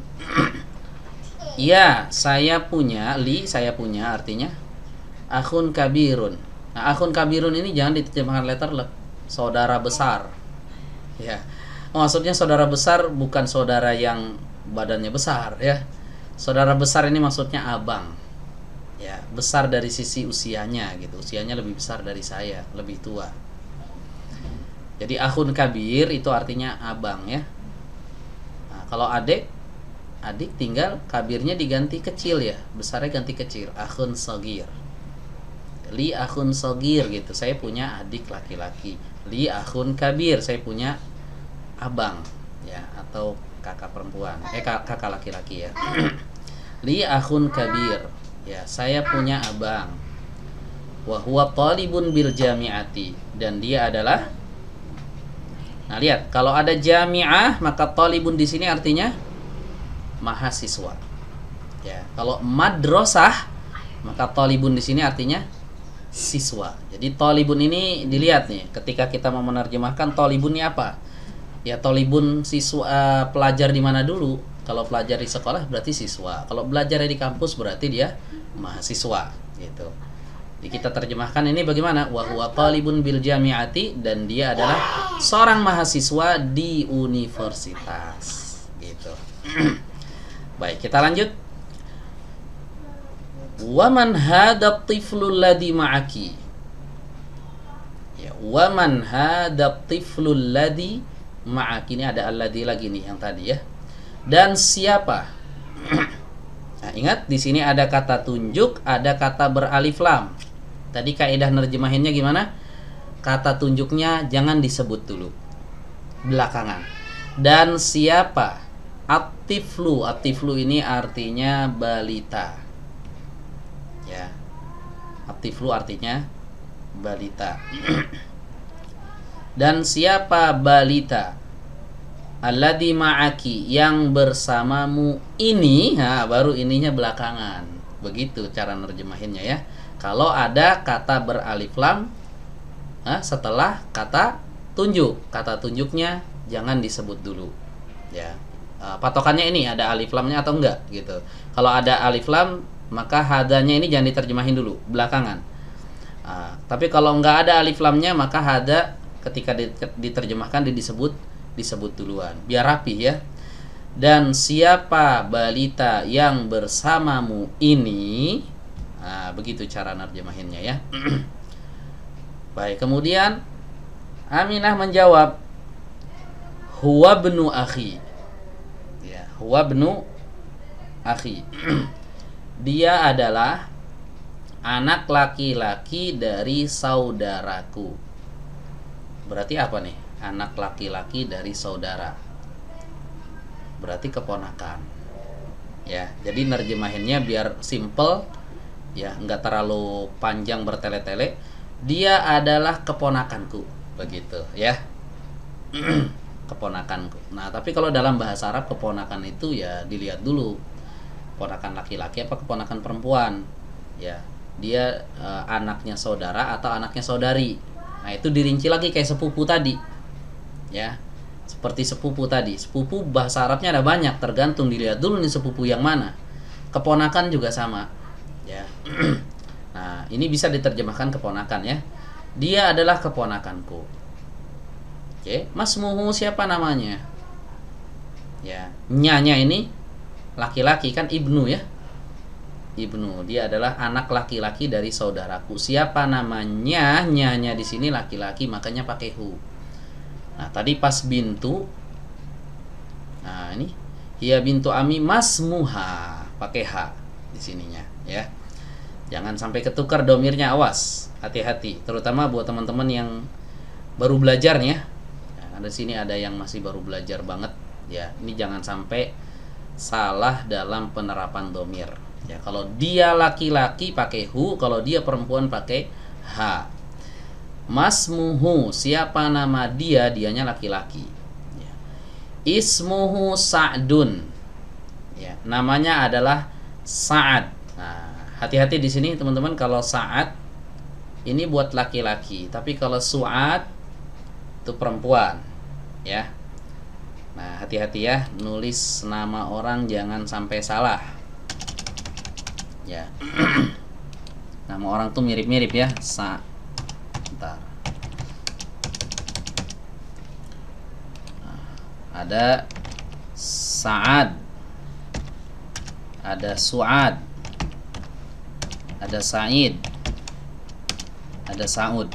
Iya, saya punya. Li, saya punya artinya akhun kabirun. Nah, akhun kabirun ini jangan diterjemahkan letterlek, saudara besar. Ya. Maksudnya saudara besar bukan saudara yang badannya besar ya. Saudara besar ini maksudnya abang. Ya, besar dari sisi usianya gitu. Usianya lebih besar dari saya, lebih tua. Jadi akhun kabir itu artinya abang ya. Nah, kalau adik, adik tinggal kabirnya diganti kecil ya, besarnya ganti kecil. Akhun sagir. Li akhun sagir gitu. Saya punya adik laki-laki. Li akhun kabir, saya punya abang ya, atau kakak perempuan. Eh kakak laki-laki ya. Li akhun kabir. Ya, saya punya abang. Wa huwa talibun bil jami'ati, dan dia adalah. Nah, lihat, kalau ada jami'ah maka talibun di sini artinya mahasiswa. Ya, kalau madrasah maka talibun di sini artinya siswa. Jadi talibun ini dilihat nih, ketika kita mau menerjemahkan talibun ini apa? Ya, talibun siswa, uh, pelajar di mana dulu? Kalau pelajar di sekolah berarti siswa. Kalau belajar di kampus berarti dia mahasiswa gitu. Jadi kita terjemahkan ini bagaimana? Wa huwa talibun bil jami'ati, dan dia adalah seorang mahasiswa di universitas. Gitu. Baik, kita lanjut. Wa man hada tiflul ladzi ma'aki. Ya, wa man hada tiflul ladzi ma'aki, ini ada alladzi lagi nih yang tadi ya. Dan siapa? Nah, ingat di sini ada kata tunjuk, ada kata beralif lam. Tadi kaidah nerjemahinnya gimana? Kata tunjuknya jangan disebut dulu, belakangan. Dan siapa? At-tiflu. At-tiflu ini artinya balita. Ya. At-tiflu artinya balita. Dan siapa balita? Alladzi ma'aki, yang bersamamu ini. Nah, baru ininya belakangan. Begitu cara nerjemahinnya ya. Kalau ada kata beralif lam nah, setelah kata tunjuk, kata tunjuknya jangan disebut dulu. Ya. Patokannya ini ada alif lamnya atau enggak gitu. Kalau ada alif lam, maka hadanya ini jangan diterjemahin dulu, belakangan. Uh, tapi kalau enggak ada alif lamnya, maka hada ketika diterjemahkan disebut disebut duluan, biar rapi ya. Dan siapa balita yang bersamamu ini, nah, begitu cara nerjemahinnya ya. Baik, kemudian Aminah menjawab, huwa bnu akhi. Ya, huwa bnu akhi. Dia adalah anak laki-laki dari saudaraku. Berarti apa nih? Anak laki-laki dari saudara. Berarti keponakan. Ya, jadi nerjemahinnya biar simple, ya, nggak terlalu panjang bertele-tele. Dia adalah keponakanku, begitu, ya. Keponakanku. Nah, tapi kalau dalam bahasa Arab keponakan itu ya dilihat dulu. Keponakan laki-laki apa keponakan perempuan? Ya, dia e, anaknya saudara atau anaknya saudari. Nah, itu dirinci lagi kayak sepupu tadi. Ya. Seperti sepupu tadi. Sepupu bahasa Arabnya ada banyak, tergantung dilihat dulu nih sepupu yang mana. Keponakan juga sama. Ya. Nah, ini bisa diterjemahkan keponakan ya. Dia adalah keponakanku. Oke, masmuhu siapa namanya? Ya, nyanya ini laki-laki kan, ibnu ya. Ibnu, dia adalah anak laki-laki dari saudaraku. Siapa namanya? Nyanya di sini laki-laki, makanya pakai hu. Nah, tadi pas bintu. Nah, ini hiya bintu ami masmuha, pakai ha di sininya ya. Jangan sampai ketukar domirnya, awas, hati-hati. Terutama buat teman-teman yang baru belajar nih ya. Nah, di sini ada yang masih baru belajar banget ya. Ini jangan sampai salah dalam penerapan domir. Ya, kalau dia laki-laki pakai hu, kalau dia perempuan pakai ha. Masmuhu, siapa nama dia? Dianya laki-laki. Ya. Ismuhu Sa'dun. Ya, namanya adalah Sa'ad. Nah, hati-hati di sini teman-teman, kalau Sa'ad ini buat laki-laki, tapi kalau Su'ad itu perempuan. Ya. Nah, hati-hati ya, nulis nama orang jangan sampai salah. Ya. Nama orang tuh mirip-mirip ya. Sa Bentar. Nah, ada Sa'ad, ada Su'ad, ada Sa'id, ada Sa'ud.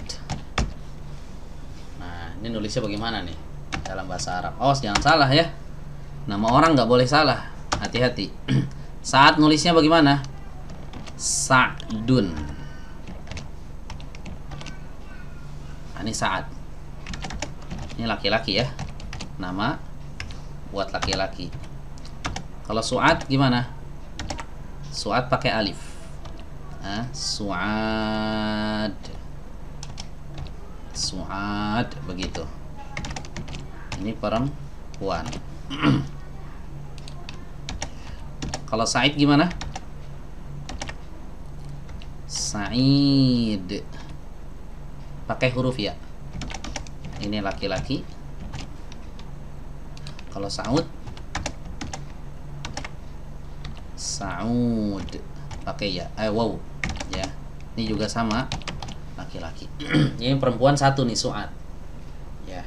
Nah, ini nulisnya bagaimana nih dalam bahasa Arab? Awas jangan salah ya. Nama orang nggak boleh salah. Hati-hati. Saat nulisnya bagaimana? Sa'dun. Nah, ini Sa'ad. Ini laki-laki ya. Nama buat laki-laki. Kalau Su'ad gimana? Su'ad pakai alif. Nah, Su'ad. Su'ad begitu. Ini perempuan. Kalau Sa'id gimana? Sa'id. Pakai huruf ya. Ini laki-laki. Kalau Sa'ud, Sa'ud pakai ya. Eh wow. Ya. Ini juga sama, laki-laki. Ini perempuan satu nih, Su'ad. Ya.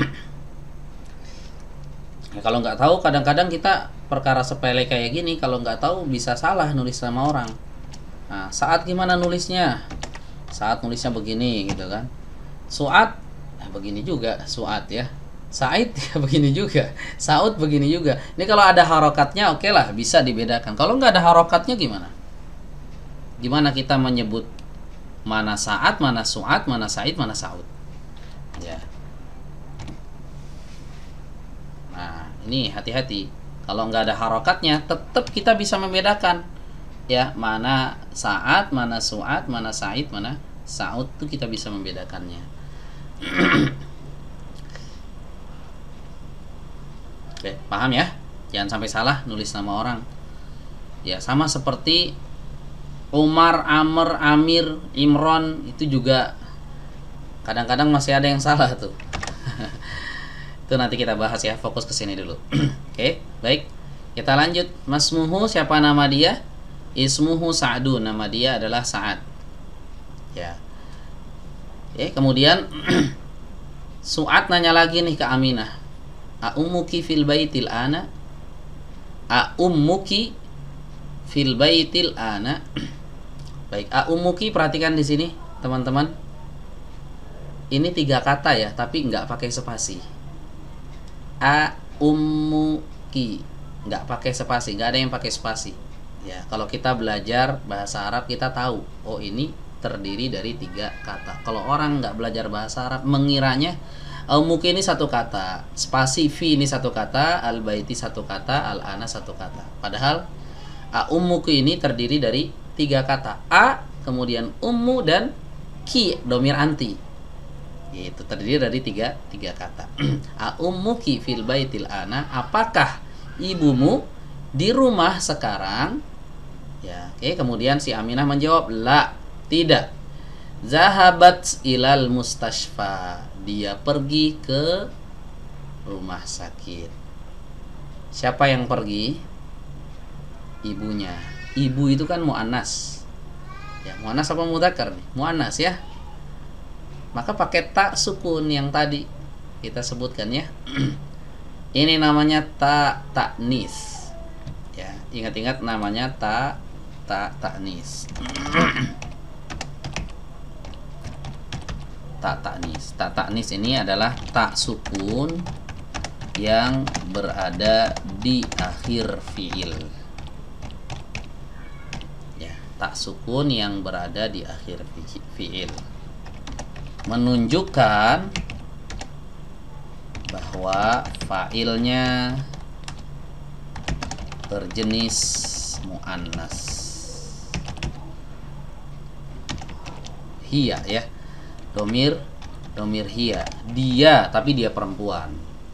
Ya, kalau nggak tahu, kadang-kadang kita perkara sepele kayak gini, kalau nggak tahu bisa salah nulis sama orang. Nah, Saat gimana nulisnya? Saat nulisnya begini gitu kan. Su'ad, nah begini juga Su'ad ya. Said ya begini juga. Saud begini juga. Ini kalau ada harokatnya oke lah, bisa dibedakan. Kalau nggak ada harokatnya gimana? Gimana kita menyebut mana Saat, mana Su'ad, mana Said, mana Saud? Ya. Nah, ini hati-hati. Kalau nggak ada harokatnya, tetap kita bisa membedakan. Ya, mana Saat, mana Su'ad, mana Said, mana Saud, tuh kita bisa membedakannya. Oke, paham ya? Jangan sampai salah nulis nama orang. Ya, sama seperti Umar, Amr, Amir, Imron, itu juga kadang-kadang masih ada yang salah tuh. Itu nanti kita bahas ya, fokus ke sini dulu. Oke, baik. Kita lanjut. Masmuhu, siapa nama dia? Ismuhu Sa'dun, nama dia adalah Sa'ad. Ya. Oke, kemudian Su'ad nanya lagi nih ke Aminah. A ummuki fil baitil ana? A ummuki fil baitil ana? Baik, a ummuki, perhatikan di sini, teman-teman. Ini tiga kata ya, tapi nggak pakai spasi. A ummuki, nggak pakai spasi, nggak ada yang pakai spasi. Ya, kalau kita belajar bahasa Arab kita tahu, oh ini terdiri dari tiga kata. Kalau orang nggak belajar bahasa Arab mengiranya Al-Muki ini satu kata, spasi fi ini satu kata, al-baiti satu kata, al-ana satu kata. Padahal a-ummuki ini terdiri dari tiga kata. A, kemudian ummu, dan ki, domir anti. Itu terdiri dari tiga, tiga kata. A-ummuki fil baitil ana, apakah ibumu di rumah sekarang? Ya, oke. Kemudian si Aminah menjawab, la, tidak. Zahabat ilal mustashfa, dia pergi ke rumah sakit. Siapa yang pergi? Ibunya. Ibu itu kan mu'annas. Ya, mu'annas apa mudzakkar nih? Mu'annas ya. Maka pakai tak sukun yang tadi kita sebutkan ya. Ini namanya ta ta'nis. Ya, ingat-ingat namanya ta ta ta'nis. Tak taknis. Tak taknis ini adalah tak sukun yang berada di akhir fiil. Ya, tak sukun yang berada di akhir fiil menunjukkan bahwa fa'ilnya berjenis muannas. Hiya ya. Domir, domir hiya, dia, tapi dia perempuan.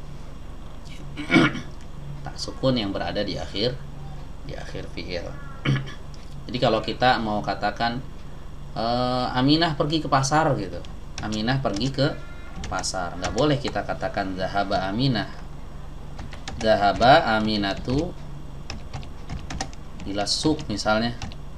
Tak sukun yang berada di akhir, di akhir fiil. Jadi kalau kita mau katakan e, Aminah pergi ke pasar gitu, Aminah pergi ke pasar, nggak boleh kita katakan zahaba Aminah. Zahaba Aminatu ila suq misalnya.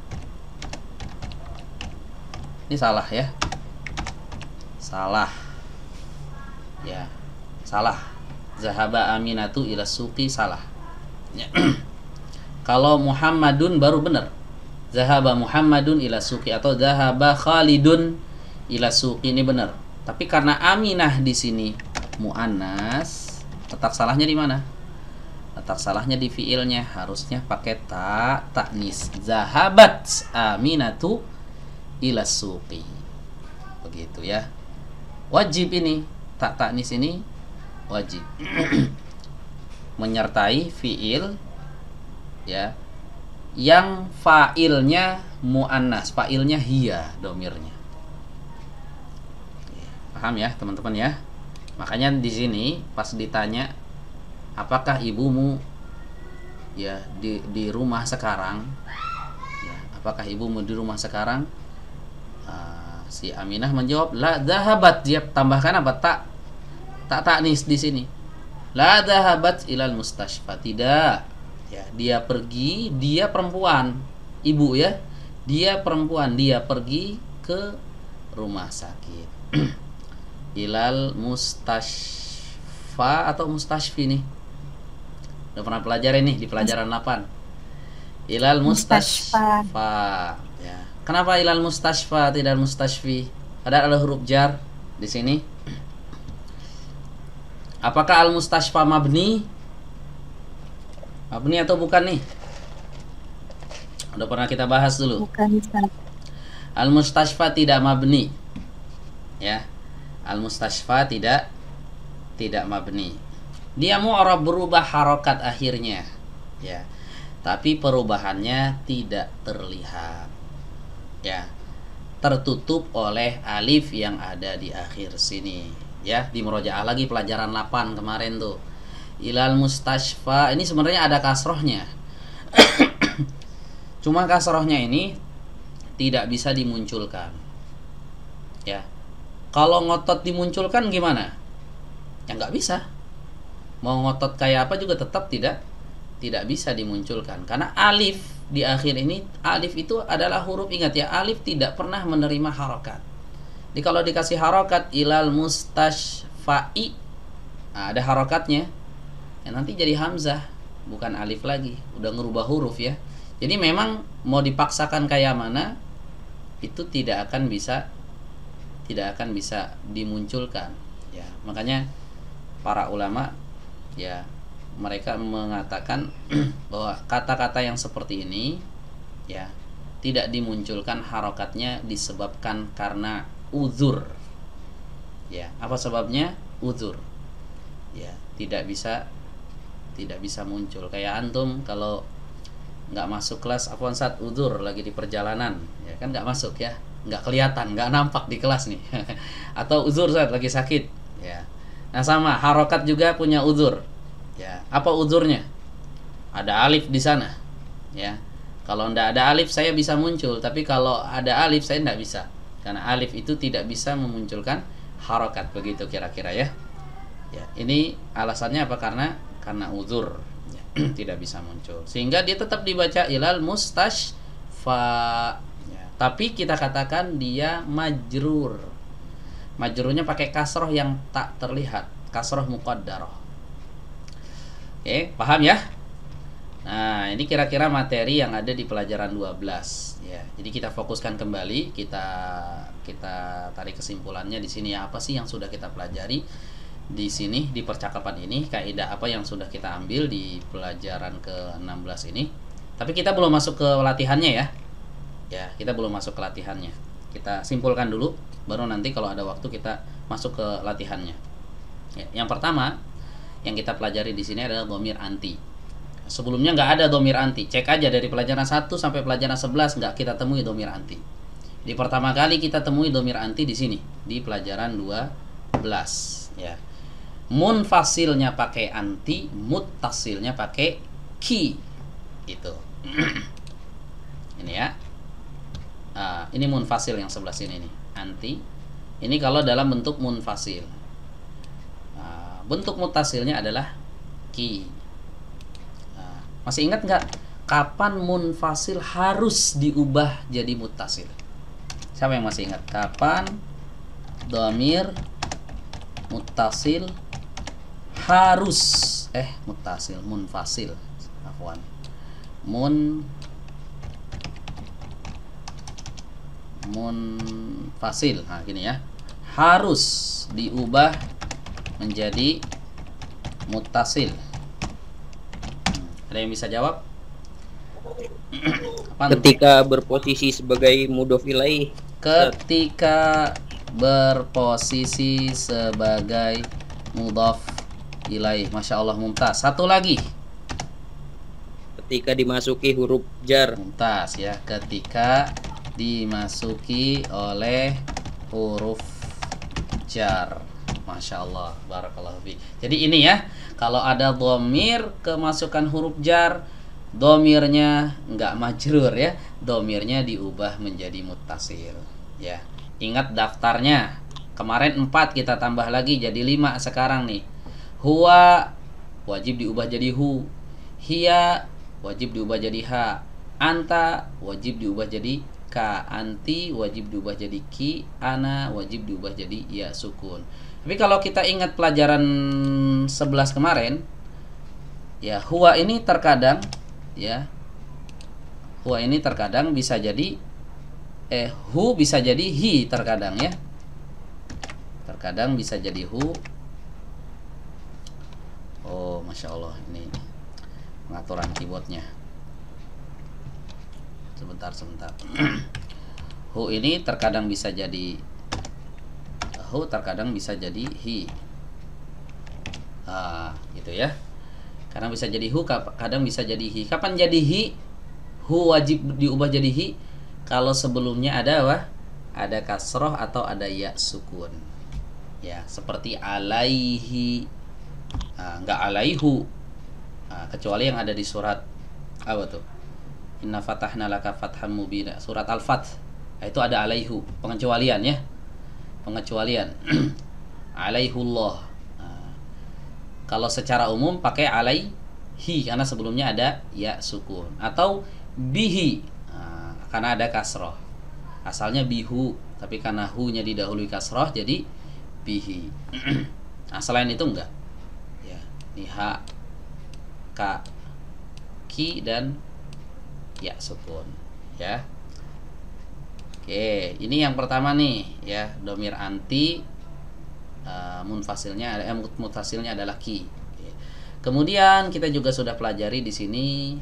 Ini salah ya. Salah. Ya, salah. Zahaba Aminatu ila suqi, salah. Ya. Kalau Muhammadun baru benar. Zahaba Muhammadun ila suqi atau zahaba Khalidun ila suqi, ini benar. Tapi karena Aminah di sini muannas, letak salahnya di mana? Letak salahnya di fiilnya, harusnya pakai ta taknis. Zahabat Aminatu ila suqi. Begitu ya. Wajib ini, tak taknis ini wajib. Menyertai fiil ya yang fa'ilnya muannas, fa'ilnya hiya, domirnya. Paham ya teman-teman ya? Makanya di sini pas ditanya apakah ibumu ya di di rumah sekarang, ya, apakah ibumu di rumah sekarang? Uh, si Aminah menjawab la dhahabat, dia tambahkan apa? Tak tak taknis di sini. La dhahabat ilal mustashfa, tidak. Ya, dia pergi, dia perempuan, ibu ya. Dia perempuan, dia pergi ke rumah sakit. Ilal mustashfa atau mustashfi nih? Udah pernah pelajari nih di pelajaran delapan. Ilal Mustashfa. mustashfa. Ya. Kenapa ilal mustashfa tidak mustashfi? Ada ada huruf jar di sini. Apakah al mustashfa mabni? Mabni atau bukan nih? Udah pernah kita bahas dulu. Bukan Ustaz. Al mustashfa tidak mabni. Ya. Al mustashfa tidak tidak mabni. Dia mu'rab berubah harokat akhirnya. Ya. Tapi perubahannya tidak terlihat. Ya. Tertutup oleh alif yang ada di akhir sini. Ya, di murojaah lagi pelajaran delapan kemarin tuh. Ilal mustashfa ini sebenarnya ada kasrohnya. Cuma kasrohnya ini tidak bisa dimunculkan. Ya. Kalau ngotot dimunculkan gimana? Ya nggak bisa. Mau ngotot kayak apa juga tetap tidak tidak bisa dimunculkan karena alif di akhir ini, alif itu adalah huruf, ingat ya, alif tidak pernah menerima harokat. Jadi kalau dikasih harokat ilal mustashfa'i, nah, ada harokatnya ya, nanti jadi hamzah bukan alif lagi, udah ngerubah huruf ya. Jadi memang mau dipaksakan kayak mana itu tidak akan bisa tidak akan bisa dimunculkan ya. Makanya para ulama ya mereka mengatakan bahwa kata-kata yang seperti ini ya tidak dimunculkan harokatnya disebabkan karena uzur. Ya, apa sebabnya? Uzur. Ya, tidak bisa tidak bisa muncul. Kayak antum kalau nggak masuk kelas, afwan saat uzur lagi di perjalanan, ya kan nggak masuk ya, nggak kelihatan, nggak nampak di kelas nih. Atau uzur saat lagi sakit, ya. Nah sama harokat juga punya uzur. Ya, apa uzurnya? Ada alif di sana. Ya, kalau ndak ada alif saya bisa muncul, tapi kalau ada alif saya ndak bisa, karena alif itu tidak bisa memunculkan harokat, begitu kira-kira ya. Ya, ini alasannya apa? Karena karena uzur, ya, tidak bisa muncul, sehingga dia tetap dibaca ilal mustashfa. Ya, tapi kita katakan dia majrur. Majrurnya pakai kasroh yang tak terlihat, kasroh muqaddarah. Oke, paham ya? Nah, ini kira-kira materi yang ada di pelajaran dua belas ya. Jadi kita fokuskan kembali, kita kita tarik kesimpulannya di sini ya. Apa sih yang sudah kita pelajari di sini di percakapan ini? Kaidah apa yang sudah kita ambil di pelajaran ke enam belas ini? Tapi kita belum masuk ke latihannya ya. Ya, kita belum masuk ke latihannya. Kita simpulkan dulu, baru nanti kalau ada waktu kita masuk ke latihannya. Ya, yang pertama yang kita pelajari di sini adalah dhamir anti. Sebelumnya nggak ada dhamir anti. Cek aja dari pelajaran satu sampai pelajaran sebelas nggak kita temui dhamir anti. Di pertama kali kita temui dhamir anti di sini di pelajaran dua belas ya. Munfasilnya pakai anti, muttasilnya pakai ki. Itu. Ini ya. Uh, ini munfasil yang sebelah sini nih, anti. Ini kalau dalam bentuk munfasil. Bentuk mutasilnya adalah ki. Nah, masih ingat nggak kapan munfasil harus diubah jadi mutasil? Siapa yang masih ingat kapan dhamir mutasil harus eh mutasil munfasil afwan mun munfasil. Nah gini ya, harus diubah menjadi mutasil. Ada yang bisa jawab? Ketika berposisi sebagai mudhof ilaih. Ketika berposisi sebagai mudhof ilaih. Masya Allah, mumtaz. Satu lagi. Ketika dimasuki huruf jar. Mumtaz ya. Ketika dimasuki oleh huruf jar. Masya Allah, barakallahu fi. Jadi ini ya, kalau ada dhamir kemasukan huruf jar, dhamirnya nggak majrur ya, dhamirnya diubah menjadi muttasil ya. Ingat daftarnya, kemarin empat kita tambah lagi jadi lima sekarang nih. Huwa wajib diubah jadi hu, hiya wajib diubah jadi ha, anta wajib diubah jadi ka, anti wajib diubah jadi ki, ana wajib diubah jadi ya sukun. Tapi kalau kita ingat pelajaran sebelas kemarin, ya huwa ini terkadang ya huwa ini terkadang bisa jadi eh hu bisa jadi hi terkadang ya. Terkadang bisa jadi hu. Oh, Masya Allah, ini pengaturan keyboardnya. Sebentar, sebentar. Hu ini terkadang bisa jadi hu, terkadang bisa jadi hi. Ah, gitu ya. Kadang bisa jadi hu, kadang bisa jadi hi. Kapan jadi hi? Hu wajib diubah jadi hi kalau sebelumnya ada apa? Ada kasroh atau ada ya sukun. Ya, seperti alaihi. Nah, nggak alaihu. Nah, kecuali yang ada di surat apa tuh? Inna fatahna laka fatham mubina, surat Al-Fath. Nah, itu ada alaihu, pengecualian ya. Pengecualian. Alaihullah. Nah, kalau secara umum pakai alaihi karena sebelumnya ada ya sukun, atau bihi. Nah, karena ada kasroh. Asalnya bihu, tapi karena hu-nya didahului kasroh jadi bihi. Nah, selain itu enggak. Ini ha, ka, ki, dan ya sukun ya. Oke, ini yang pertama nih ya, domir anti uh, munfasilnya eh, mutasilnya adalah ki. Oke. Kemudian kita juga sudah pelajari di sini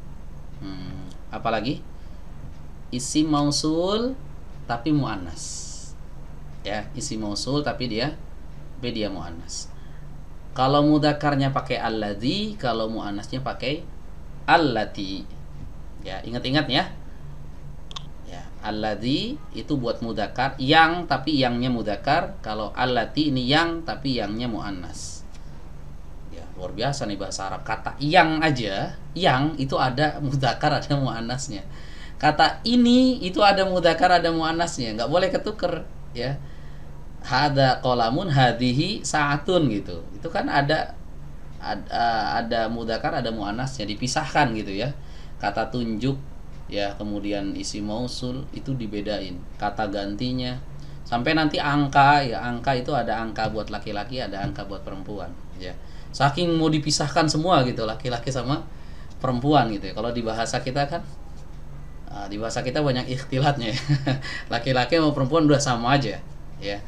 hmm, apalagi isim mausul tapi muannas ya, isim mausul tapi dia tapi dia muannas. Kalau mudzakarnya pakai alladzi, kalau muannasnya pakai allati. Ya, ingat-ingat ya. Ya, alladzi itu buat mudzakar, yang tapi yangnya mudzakar. Kalau allati ini yang tapi yangnya muannas. Ya, luar biasa nih bahasa Arab. Kata yang aja, yang itu ada mudzakar, ada muannasnya. Kata ini itu ada mudzakar, ada muannasnya. Nggak boleh ketuker, ya. Hada qolamun, hadihi saatun gitu. Itu kan ada ada, ada mudzakkar, ada muannasnya, dipisahkan gitu ya. Kata tunjuk ya, kemudian isi mausul itu dibedain. Kata gantinya sampai nanti angka ya, angka itu ada angka buat laki-laki, ada angka buat perempuan ya. Saking mau dipisahkan semua gitu, laki-laki sama perempuan gitu ya. Kalau di bahasa kita kan di bahasa kita banyak ikhtilatnya ya. Laki-laki sama perempuan udah sama aja ya.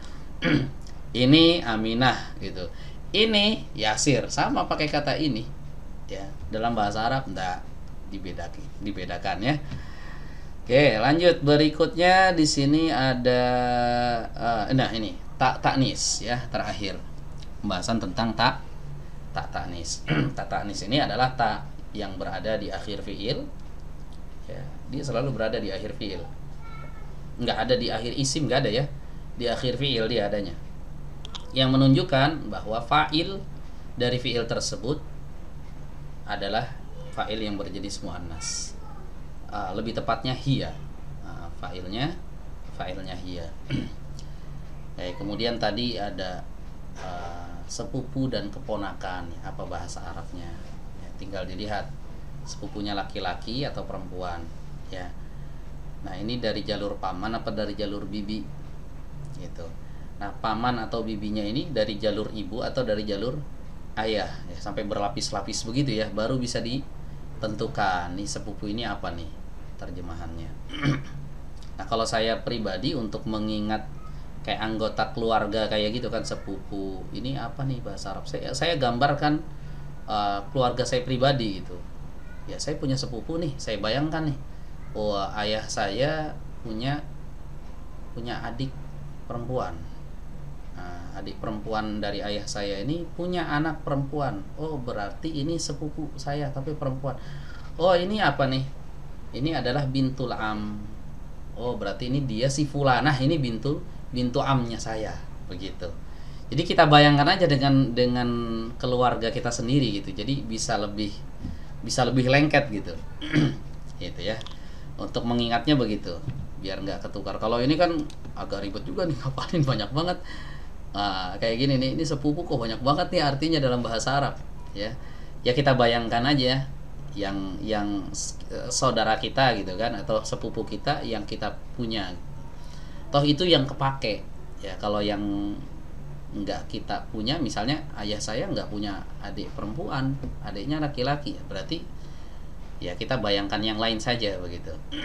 Ini Aminah gitu, ini Yasir, sama pakai kata ini ya. Dalam bahasa Arab enggak dibedakan, dibedakan ya. Oke, lanjut berikutnya di sini ada uh, nah ini tak taknis ya, terakhir pembahasan tentang tak tak taknis. Tak taknis ini adalah tak yang berada di akhir fiil ya, dia selalu berada di akhir fiil, nggak ada di akhir isim, nggak ada ya, di akhir fiil dia adanya, yang menunjukkan bahwa fa'il dari fiil tersebut adalah fa'il yang berjenis muannas. Uh, lebih tepatnya hiya. Uh, fa'ilnya fa'ilnya hiya. eh, kemudian tadi ada uh, sepupu dan keponakan, apa bahasa Arabnya? Ya, tinggal dilihat sepupunya laki-laki atau perempuan ya. Nah, ini dari jalur paman apa dari jalur bibi? Gitu. Nah, paman atau bibinya ini dari jalur ibu atau dari jalur ayah ya, sampai berlapis-lapis begitu ya, baru bisa ditentukan nih sepupu ini apa nih terjemahannya. Nah, kalau saya pribadi untuk mengingat kayak anggota keluarga kayak gitu kan, sepupu ini apa nih bahasa Arab, saya saya gambarkan uh, keluarga saya pribadi gitu ya. Saya punya sepupu nih, saya bayangkan nih, oh ayah saya punya punya adik perempuan. Nah, adik perempuan dari ayah saya ini punya anak perempuan. Oh, berarti ini sepupu saya tapi perempuan. Oh, ini apa nih? Ini adalah bintul am. Oh, berarti ini dia si fulanah, ini bintu bintu amnya saya, begitu. Jadi kita bayangkan aja dengan dengan keluarga kita sendiri gitu. Jadi bisa lebih bisa lebih lengket gitu. Gitu ya. Untuk mengingatnya begitu, biar nggak ketukar. Kalau ini kan agak ribet juga nih, ngapalin banyak banget. Nah, kayak gini nih, ini sepupu kok banyak banget nih artinya dalam bahasa Arab ya. Ya kita bayangkan aja yang yang saudara kita gitu kan, atau sepupu kita yang kita punya, toh itu yang kepake ya. Kalau yang nggak kita punya, misalnya ayah saya nggak punya adik perempuan, adiknya laki-laki, berarti ya kita bayangkan yang lain saja begitu.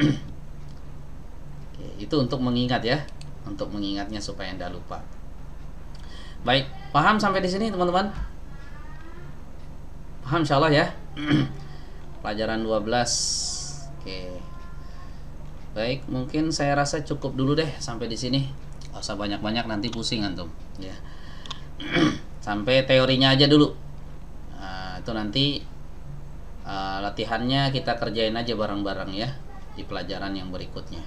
Oke, itu untuk mengingat ya, untuk mengingatnya supaya tidak lupa. Baik, paham sampai di sini teman-teman? Paham insyaallah ya. Pelajaran dua belas. Oke. Baik, mungkin saya rasa cukup dulu deh sampai di sini. Gak usah banyak-banyak, nanti pusing antum ya. Sampai teorinya aja dulu. Nah, itu nanti uh, latihannya kita kerjain aja bareng-bareng ya di pelajaran yang berikutnya.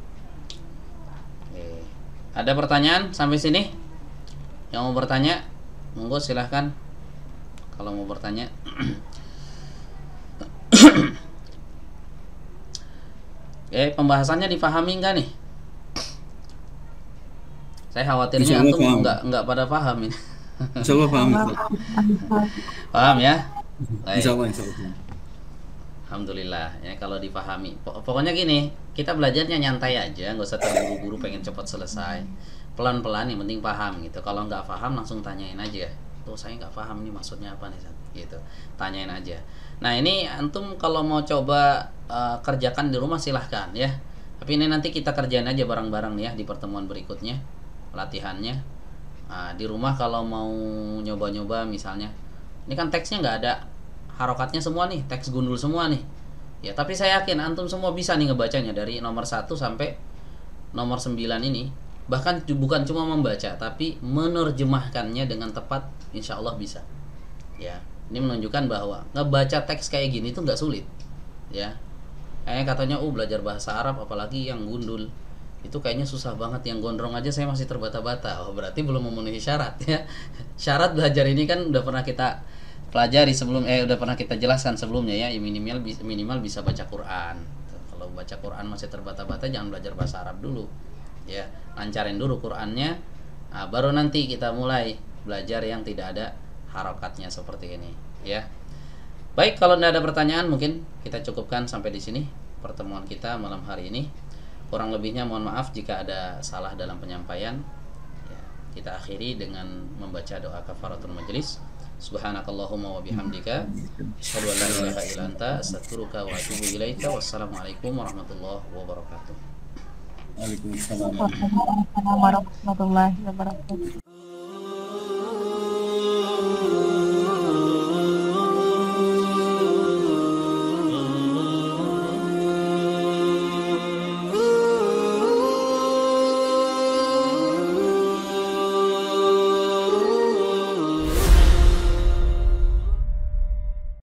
Oke. Ada pertanyaan sampai sini? Yang mau bertanya, monggo silahkan. Kalau mau bertanya. Eh, pembahasannya dipahami enggak nih? Saya khawatirnya antum enggak enggak pada paham ini. Insyaallah paham. Paham ya? Baik. Insyaallah, insyaallah. Alhamdulillah ya kalau dipahami. Pokoknya gini, kita belajarnya nyantai aja, nggak usah terburu-buru pengen cepat selesai. Pelan-pelan, yang penting paham gitu. Kalau nggak paham langsung tanyain aja. Tuh saya nggak paham nih maksudnya apa nih, gitu. Tanyain aja. Nah ini antum kalau mau coba uh, kerjakan di rumah silahkan ya. Tapi ini nanti kita kerjain aja bareng-bareng ya di pertemuan berikutnya latihannya. Nah, di rumah kalau mau nyoba-nyoba misalnya, ini kan teksnya nggak ada harokatnya semua nih, teks gundul semua nih. Ya tapi saya yakin antum semua bisa nih ngebacanya dari nomor satu sampai nomor sembilan ini. Bahkan bukan cuma membaca, tapi menerjemahkannya dengan tepat, insya Allah bisa. Ya, ini menunjukkan bahwa ngebaca teks kayak gini itu nggak sulit. Ya, eh katanya, oh belajar bahasa Arab, apalagi yang gundul, itu kayaknya susah banget. Yang gondrong aja saya masih terbata-bata. Oh berarti belum memenuhi syarat ya. Syarat belajar ini kan udah pernah kita pelajari sebelum, eh udah pernah kita jelaskan sebelumnya ya. Minimal minimal bisa baca Quran. Kalau baca Quran masih terbata-bata, jangan belajar bahasa Arab dulu. Ya, lancarin dulu Qurannya, nah, baru nanti kita mulai belajar yang tidak ada harokatnya seperti ini ya. Baik, kalau tidak ada pertanyaan mungkin kita cukupkan sampai di sini pertemuan kita malam hari ini. Kurang lebihnya mohon maaf jika ada salah dalam penyampaian ya. Kita akhiri dengan membaca doa kafaratul majelis. Subhanakallahumma wa bihamdika asyhadu an la ilaha illa anta astaghfiruka wa atubu ilaika. Wassalamualaikum warahmatullahi wabarakatuh. Waalaikumsalam. Waalaikumsalam warahmatullahi wabarakatuh.